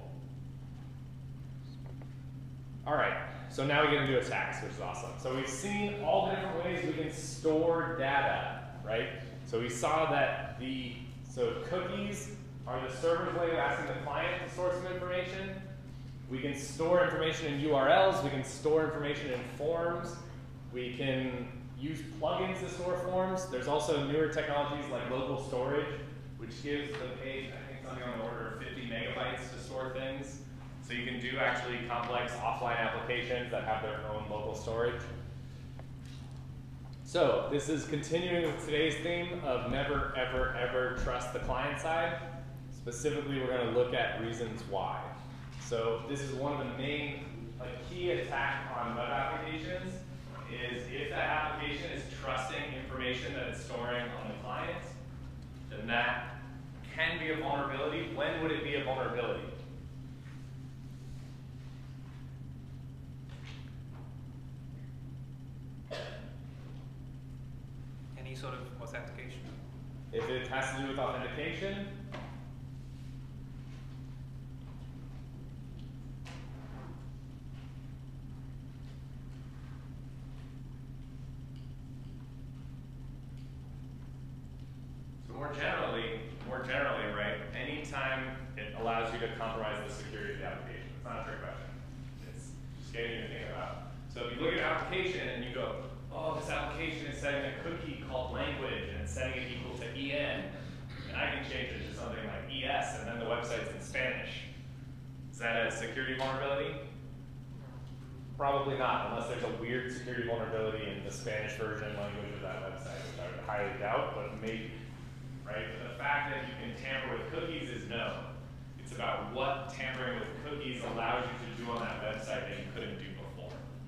All right, so now we get into attacks, which is awesome. So we've seen all the different ways we can store data, right? So we saw that so cookies are the server's way of asking the client to store some information. We can store information in URLs. We can store information in forms. We can use plugins to store forms. There's also newer technologies like local storage, which gives the page, I think, something on the order of 50 megabytes to store things. So you can do actually complex offline applications that have their own local storage. So this is continuing with today's theme of never, ever, ever trust the client side. Specifically, we're going to look at reasons why. So this is one of the main, key attack on web applications is if that application is trusting information that it's storing on the client, then that can be a vulnerability. When would it be a vulnerability? Any sort of authentication? If it has to do with authentication, more generally, right, anytime it allows you to compromise the security of the application. It's not a trick question. It's just getting you to think about. So if you look at an application and you go, setting a cookie called language and setting it equal to EN, and I can change it to something like ES, and then the website's in Spanish. Is that a security vulnerability? Probably not, unless there's a weird security vulnerability in the Spanish version language of that website, which I would highly doubt, but maybe, right? But the fact that you can tamper with cookies is no. It's about what tampering with cookies allows you to do on that website that you couldn't do before.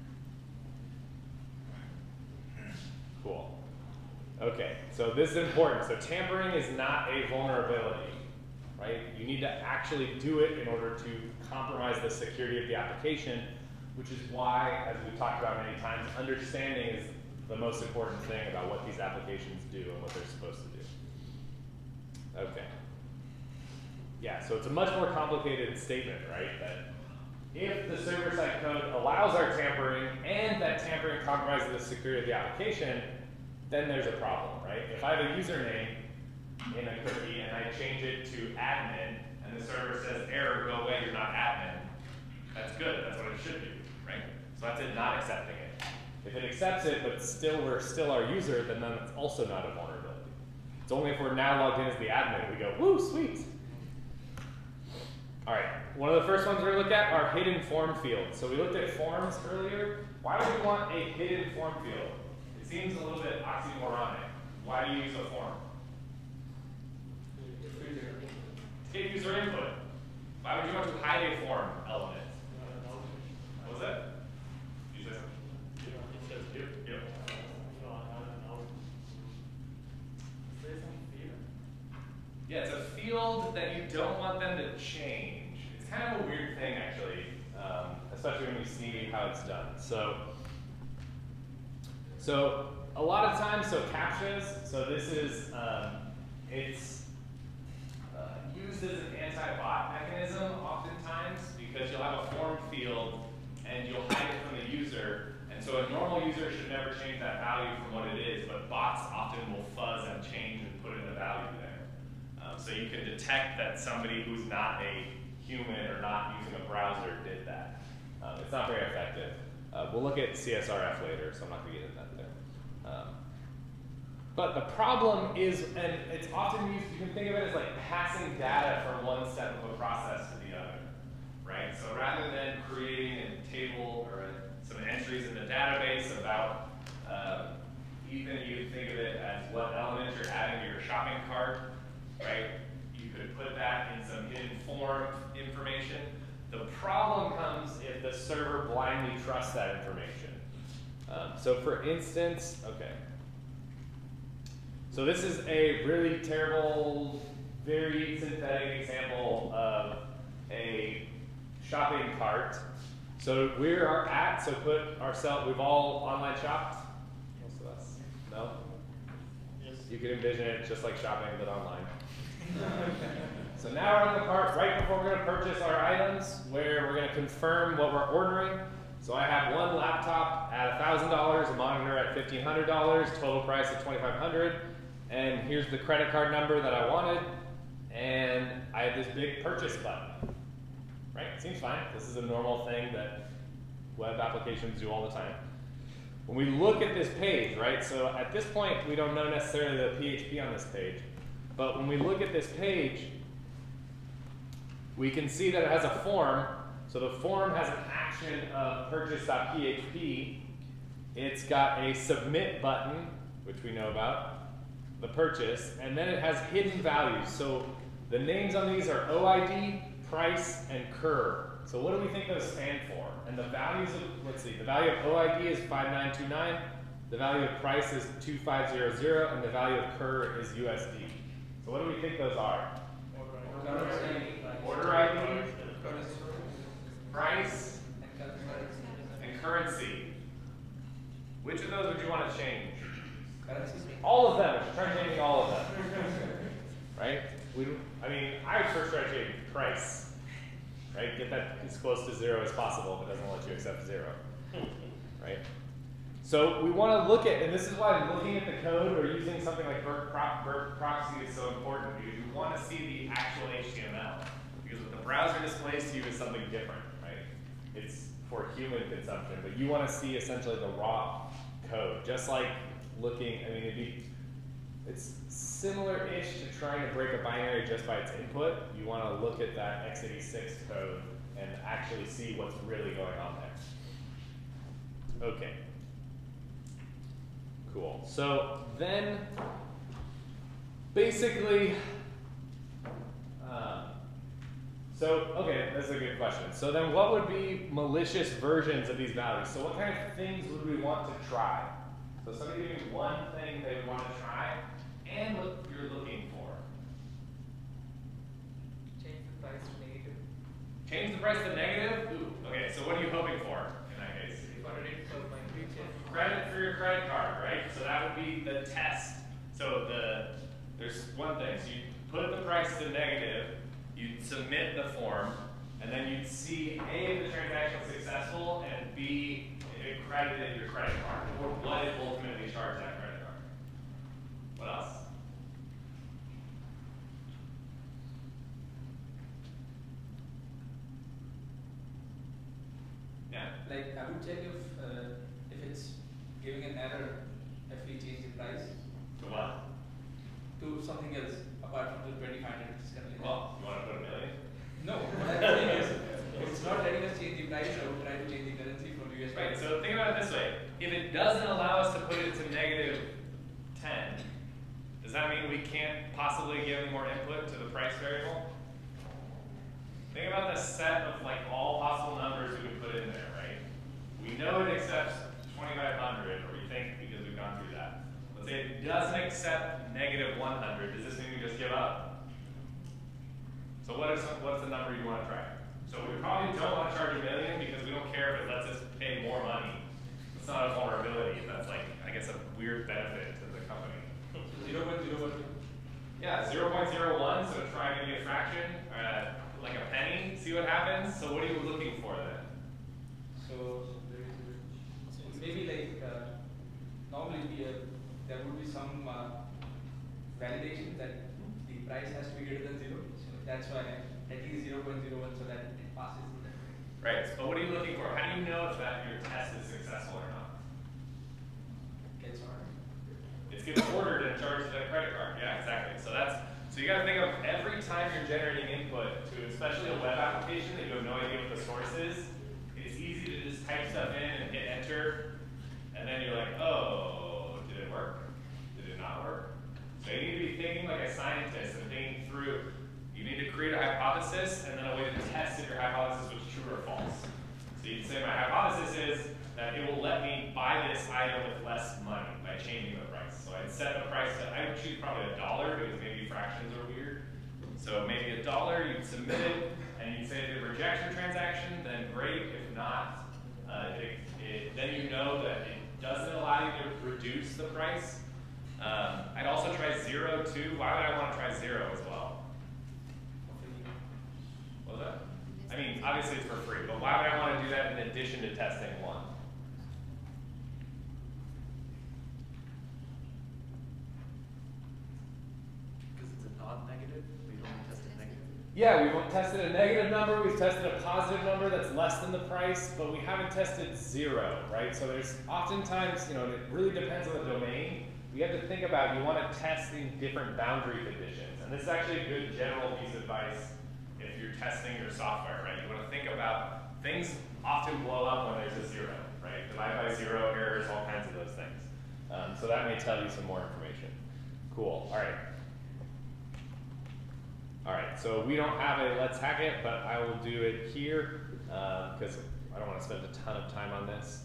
Cool. Okay, so this is important. So tampering is not a vulnerability, right? You need to actually do it in order to compromise the security of the application, which is why, as we've talked about many times, understanding is the most important thing about what these applications do and what they're supposed to do. Okay. Yeah, so it's a much more complicated statement, right? That if the server-side code allows our tampering and that tampering compromises the security of the application, then there's a problem, right? If I have a username in a cookie and I change it to admin and the server says, error, go away, you're not admin, that's good, that's what it should do, right? So that's it not accepting it. If it accepts it, but we're still our user, then it's also not a vulnerability. It's only if we're now logged in as the admin, we go, woo, sweet. All right, one of the first ones we're going to look at are hidden form fields. So we looked at forms earlier. Why would you want a hidden form field? It seems a little bit oxymoronic. Why do you use a form? To get user input. Why would you want to hide a form element? What was that? You say something? It says here. Yep. Yeah, it's a field that you don't want them to change. It's kind of a weird thing, actually, especially when you see how it's done. So a lot of times, CAPTCHAs, so this is, it's used as an anti-bot mechanism oftentimes because you'll have a form field and you'll hide it from the user. And so a normal user should never change that value from what it is, but bots often will fuzz and change and put in the value there. So you can detect that somebody who's not a human or not using a browser did that. It's not very effective. We'll look at CSRF later, so I'm not going to get into that there. But the problem is, and it's often used, you can think of it as like passing data from one step of a process to the other, right? So rather than creating a table or some entries in the database about, even you think of it as what elements you're adding to your shopping cart, right? You could put that in some hidden form information. The problem comes if the server blindly trusts that information. So for instance, okay. So this is a really terrible, very synthetic example of a shopping cart. So we are at, so put ourselves, we've all online shopped? Most of us? No? Yes. You can envision it just like shopping, but online. So now we're on the cart right before we're going to purchase our items, where we're going to confirm what we're ordering. So I have one laptop at $1,000, a monitor at $1,500, total price at $2,500, and here's the credit card number that I wanted, and I have this big purchase button. Right? Seems fine. This is a normal thing that web applications do all the time. When we look at this page, right? So at this point, we don't know necessarily the PHP on this page. But when we look at this page, we can see that it has a form. So the form has an action of purchase.php. It's got a submit button, which we know about, the purchase, and then it has hidden values. So the names on these are OID, price, and cur. So what do we think those stand for? And the values of, let's see, the value of OID is 5929, the value of price is 2500, and the value of cur is USD. So what do we think those are? Order ID, price, and currency. Which of those would you want to change? All of them. Try changing all of them. Right? I would first try changing price. Right? Get that as close to 0 as possible if it doesn't let you accept 0. Right? So we want to look at, and this is why looking at the code or using something like Burp Proxy is so important, because you want to see the actual HTML. Because what the browser displays to you is something different, right? It's for human consumption, but you want to see essentially the raw code. Just like looking, I mean, it's similar-ish to trying to break a binary just by its input. You want to look at that x86 code and actually see what's really going on there. Okay. Cool. So then, basically, okay, that's a good question. So then what would be malicious versions of these values? So what kind of things would we want to try? So somebody give me one thing they would want to try and what you're looking for. Change the price to negative. Change the price to negative? Ooh, okay, so what are you hoping for in that case? Credit for my future. Credit for your credit card, right? So that would be the test. So there's one thing. So you put the price to negative, you'd submit the form, and then you'd see A, if the transaction was successful, and B, if it credited your credit card, or what it ultimately charged that credit card. What else? Yeah. Like I would check if it's giving an error if we change the price To what? to something else apart from the 2,500 which is currently there. Well, you want to put $1 million? No, what I'm saying is if it's not letting us change the price, I would try to change the currency from US Right, dollars. so think about it this way. If it doesn't allow us to put it to negative 10, does that mean we can't possibly give any more input to the price variable? Think about the set of like all possible numbers we could put in there, right? We know it accepts 2,500, or we think because we've gone through that. Let's say it doesn't accept negative 100. Does this mean we just give up? So what's the number you want to try? So we probably don't want to charge $1 million because we don't care if it lets us pay more money. It's not a vulnerability. That's like, I guess, a weird benefit to the company. 0.01. Yeah, 0.01, so try maybe a fraction, like a penny, see what happens. So what are you looking for then? So maybe like normally there would be some validation that the price has to be greater than 0. So that's why at least 0.01 so that it passes through that. Right, but what are you looking for? How do you know if that your test is successful or not? Gets ordered. It's getting ordered and charged to that credit card. Yeah, exactly. So you gotta think of every time you're generating input to especially a web application that you have no idea what the source is, it's easy to just type stuff in and hit enter, and then you're like, oh, did it work? Did it not work? So you need to be thinking like a scientist and thinking through, you need to create a hypothesis and then a way to test if your hypothesis was true or false. So you'd say my hypothesis is that it will let me buy this item with less money by changing the price. So I'd set the price to, I would choose probably $1 because maybe fractions are weird. So maybe $1, you'd submit it, and you'd say if it rejects your transaction, then great. If not, then you know that it doesn't allow you to reduce the price. I'd also try 0 too. Why would I want to try 0 as well? What was that? I mean, obviously it's for free, but why would I want to do that in addition to testing 1? Because it's a non-negative, we don't test a negative. Yeah, we've tested a negative number, we've tested a positive number that's less than the price, but we haven't tested 0, right? So there's oftentimes, it really depends on the domain. You have to think about, you want to test in different boundary conditions. And this is actually a good general piece of advice if you're testing your software, right? You want to think about, things often blow up when there's a 0, right? Divide by 0 errors, all kinds of those things. So that may tell you some more information. Cool, all right. All right, so we don't have a let's hack it, but I will do it here because I don't want to spend a ton of time on this.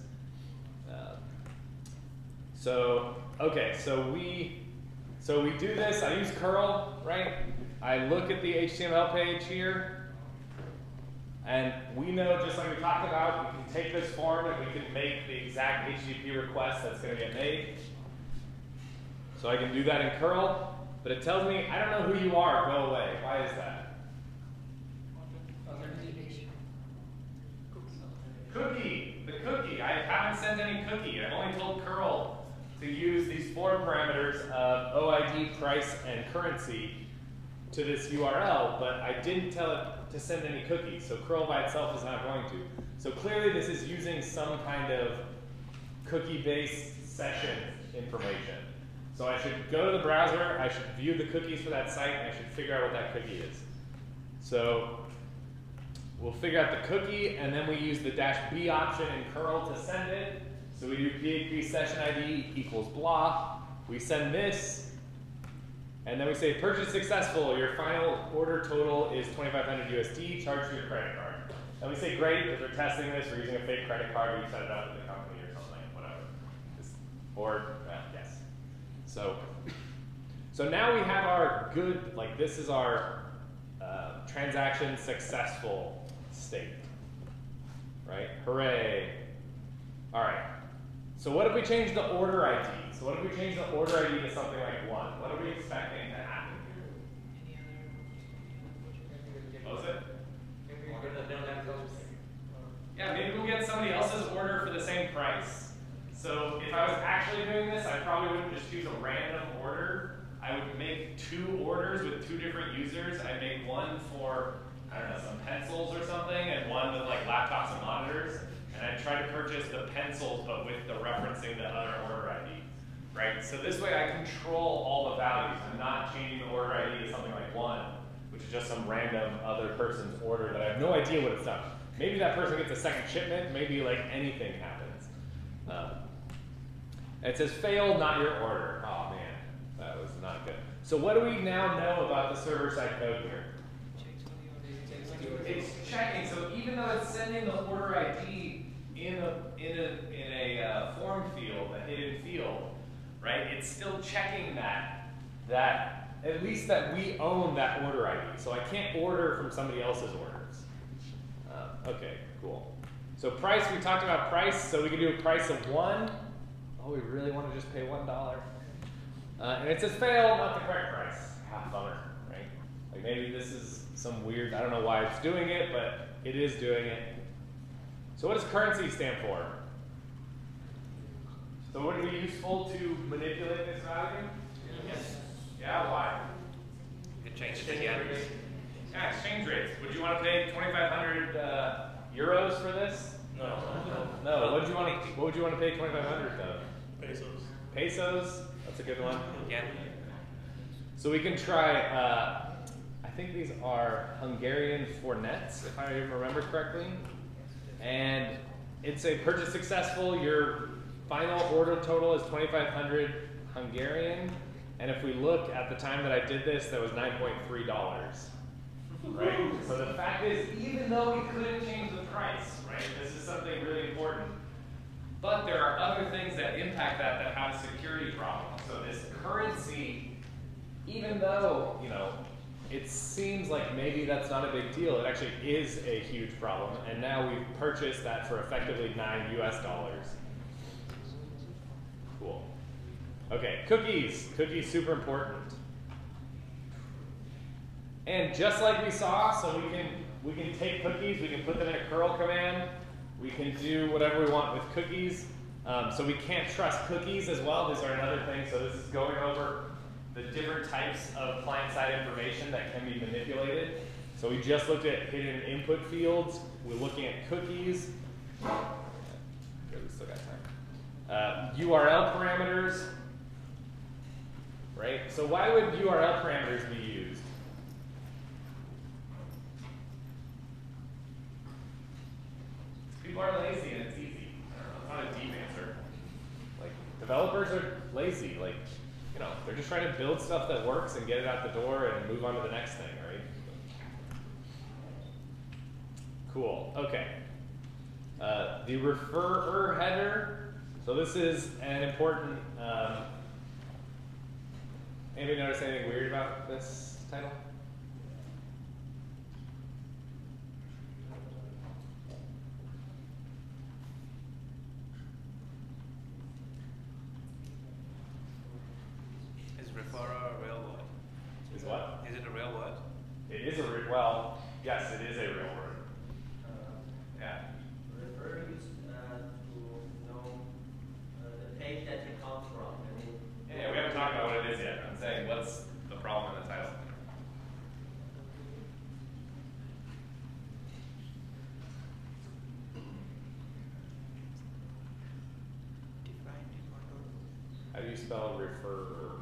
Okay, so we do this. I use curl, right? I look at the HTML page here, and we know, just like we talked about, we can take this form and we can make the exact HTTP request that's going to get made. So I can do that in curl. But it tells me, I don't know who you are, go away. Why is that? Cookie, the cookie. I haven't sent any cookie. I've only told curl to use these form parameters of OID, price, and currency to this URL, but I didn't tell it to send any cookies. So curl by itself is not going to. So clearly this is using some kind of cookie-based session information. So I should go to the browser, I should view the cookies for that site, and I should figure out what that cookie is. So we'll figure out the cookie, and then we use the -b option in curl to send it. So we do PHP session ID equals blah. We send this, and then we say purchase successful. Your final order total is 2,500 USD. Charge to your credit card. And we say great because we're testing this. We're using a fake credit card. We set it up with the company or something, whatever. Yes. So now we have our good. Like this is our transaction successful state, right? Hooray! All right. So what if we change the order ID? So what if we change the order ID to something like 1? What are we expecting to happen here? What was it? Yeah, maybe we'll get somebody else's order for the same price. So if I was actually doing this, I probably wouldn't just choose a random order. I would make 2 orders with 2 different users. I'd make one for, I don't know, some pencils or something, and one with like laptops and monitors. And I'd try to purchase the pencils, but with the referencing the other order ID, right? So this way I control all the values. I'm not changing the order ID to something like 1, which is just some random other person's order that I have no idea what it's done. Maybe that person gets a second shipment, maybe like anything happens. And it says fail, not your order. Oh man, that was not good. So what do we now know about the server-side code here? It's checking, so even though it's sending the order ID in a form field, a hidden field, right? It's still checking that at least that we own that order ID. So I can't order from somebody else's orders. Okay, cool. So price, we talked about price, so we can do a price of 1. Oh, we really want to just pay $1. And it says fail, not the correct price. Bummer, right? Like maybe this is some weird, I don't know why it's doing it, but it is doing it. So what does currency stand for? So would it be useful to manipulate this value? Yes. Yeah, why? You can change it again. Yeah, exchange rates. Would you want to pay 2,500 euros for this? No. No. What would you want to pay 2,500 though? Pesos. Pesos? That's a good one. Again. So we can try. I think these are Hungarian fornets, if I remember correctly. And it's a purchase successful. Your final order total is 2,500 Hungarian. And if we look at the time that I did this, that was $9.3. Right? So the fact is, even though we couldn't change the price, right? This is something really important. But there are other things that impact that have a security problem. So this currency, even though, you know, it seems like maybe that's not a big deal, it actually is a huge problem. And now we've purchased that for effectively $9 US. Cool. Okay, cookies. Cookies, super important. And just like we saw, so we can take cookies, we can put them in a curl command, we can do whatever we want with cookies. So we can't trust cookies as well. These are another thing. So this is going over the different types of client-side information that can be manipulated. So we just looked at hidden input fields. We're looking at cookies. Good, we still got time. URL parameters, right? So why would URL parameters be used? People are lazy and it's easy. It's not a deep answer. Like, developers are lazy. Like, you know, they're just trying to build stuff that works and get it out the door and move on to the next thing, right? Cool. Okay. The referrer header. So this is an important. Anybody notice anything weird about this title? Is what? Is it a real word? It is well, yes, it is a real word. Yeah. Refer used to know the page that it comes from. I mean, Yeah, we haven't talked about what it is yet. I'm saying what's the problem in the title? Defined in what order? Have spell refer?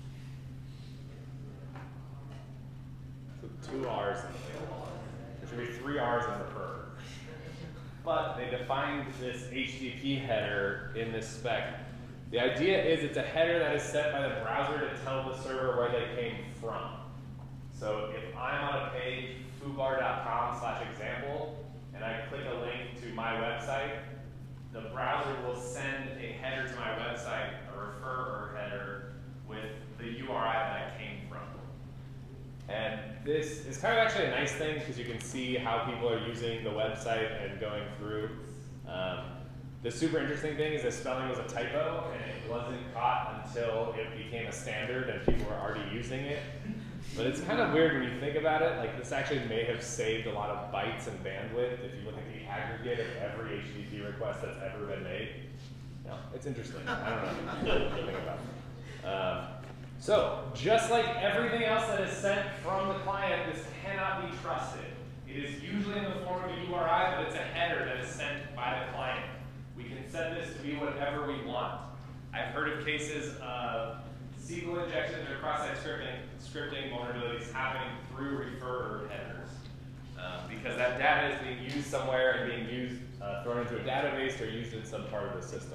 So 2 R's in there. There should be 3 R's in refer. But they defined this HTTP header in this spec. The idea is it's a header that is set by the browser to tell the server where they came from. So if I'm on a page, foobar.com/example, and I click a link to my website, the browser will send a header to my website, a refer header, with the URI that I came from. And this is kind of actually a nice thing because you can see how people are using the website and going through. The super interesting thing is that spelling was a typo and it wasn't caught until it became a standard and people were already using it. But it's kind of weird when you think about it. Like, this actually may have saved a lot of bytes and bandwidth if you look at the aggregate of every HTTP request that's ever been made. No, it's interesting. I don't know what to think about it. So, just like everything else that is sent from the client, this cannot be trusted. It is usually in the form of a URI, but it's a header that is sent by the client. We can set this to be whatever we want. I've heard of cases of SQL injections or cross-site scripting vulnerabilities happening through refer headers. Because that data is being used somewhere and being used, thrown into a database or used in some part of the system.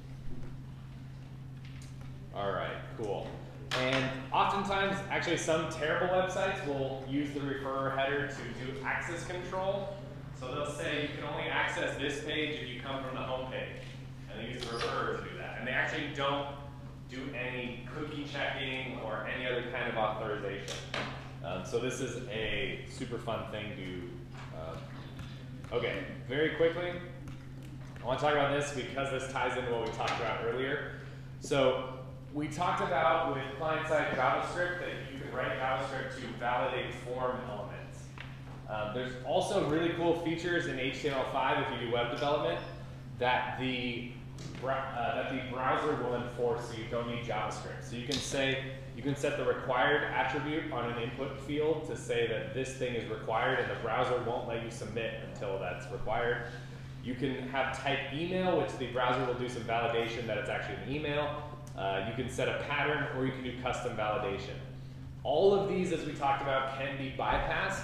All right, cool. And oftentimes, actually some terrible websites will use the refer header to do access control. So they'll say you can only access this page if you come from the home page. And they use the refer to do that. And they actually don't do any cookie checking or any other kind of authorization. So this is a super fun thing to, okay, very quickly, I want to talk about this because this ties into what we talked about earlier. So we talked about with client-side JavaScript that you can write JavaScript to validate form elements. There's also really cool features in HTML5 if you do web development that the browser will enforce, so you don't need JavaScript. So you can set the required attribute on an input field to say that this thing is required, and the browser won't let you submit until that's required. You can have type email, which the browser will do some validation that it's actually an email. You can set a pattern, or you can do custom validation. All of these, as we talked about, can be bypassed.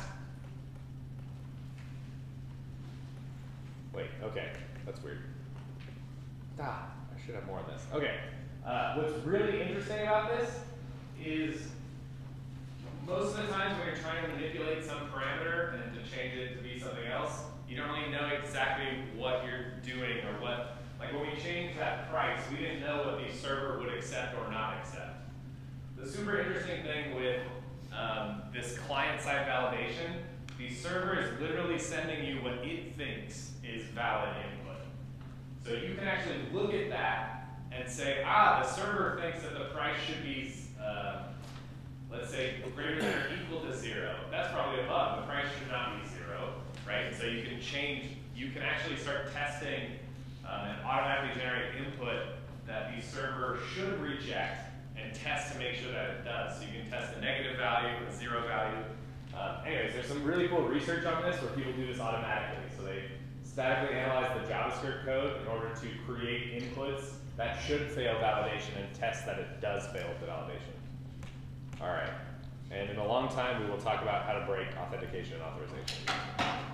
Wait, okay, that's weird. I should have more on this. Okay, what's really interesting about this is most of the times when you're trying to manipulate some parameter and to change it to be something else, you don't really know exactly what you're doing or what, like when we changed that price, we didn't know what the server would accept or not accept. The super interesting thing with this client-side validation, the server is literally sending you what it thinks is valid input. So you can actually look at that and say, the server thinks that the price should be, let's say, greater than or equal to 0. That's probably a bug. The price should not be 0, right? So you can change, you can actually start testing and automatically generate input that the server should reject and test to make sure that it does. So you can test a negative value, a 0 value. Anyways, there's some really cool research on this where people do this automatically. So they statically analyze the JavaScript code in order to create inputs that should fail validation and test that it does fail the validation. All right, and in a long time we will talk about how to break authentication and authorization.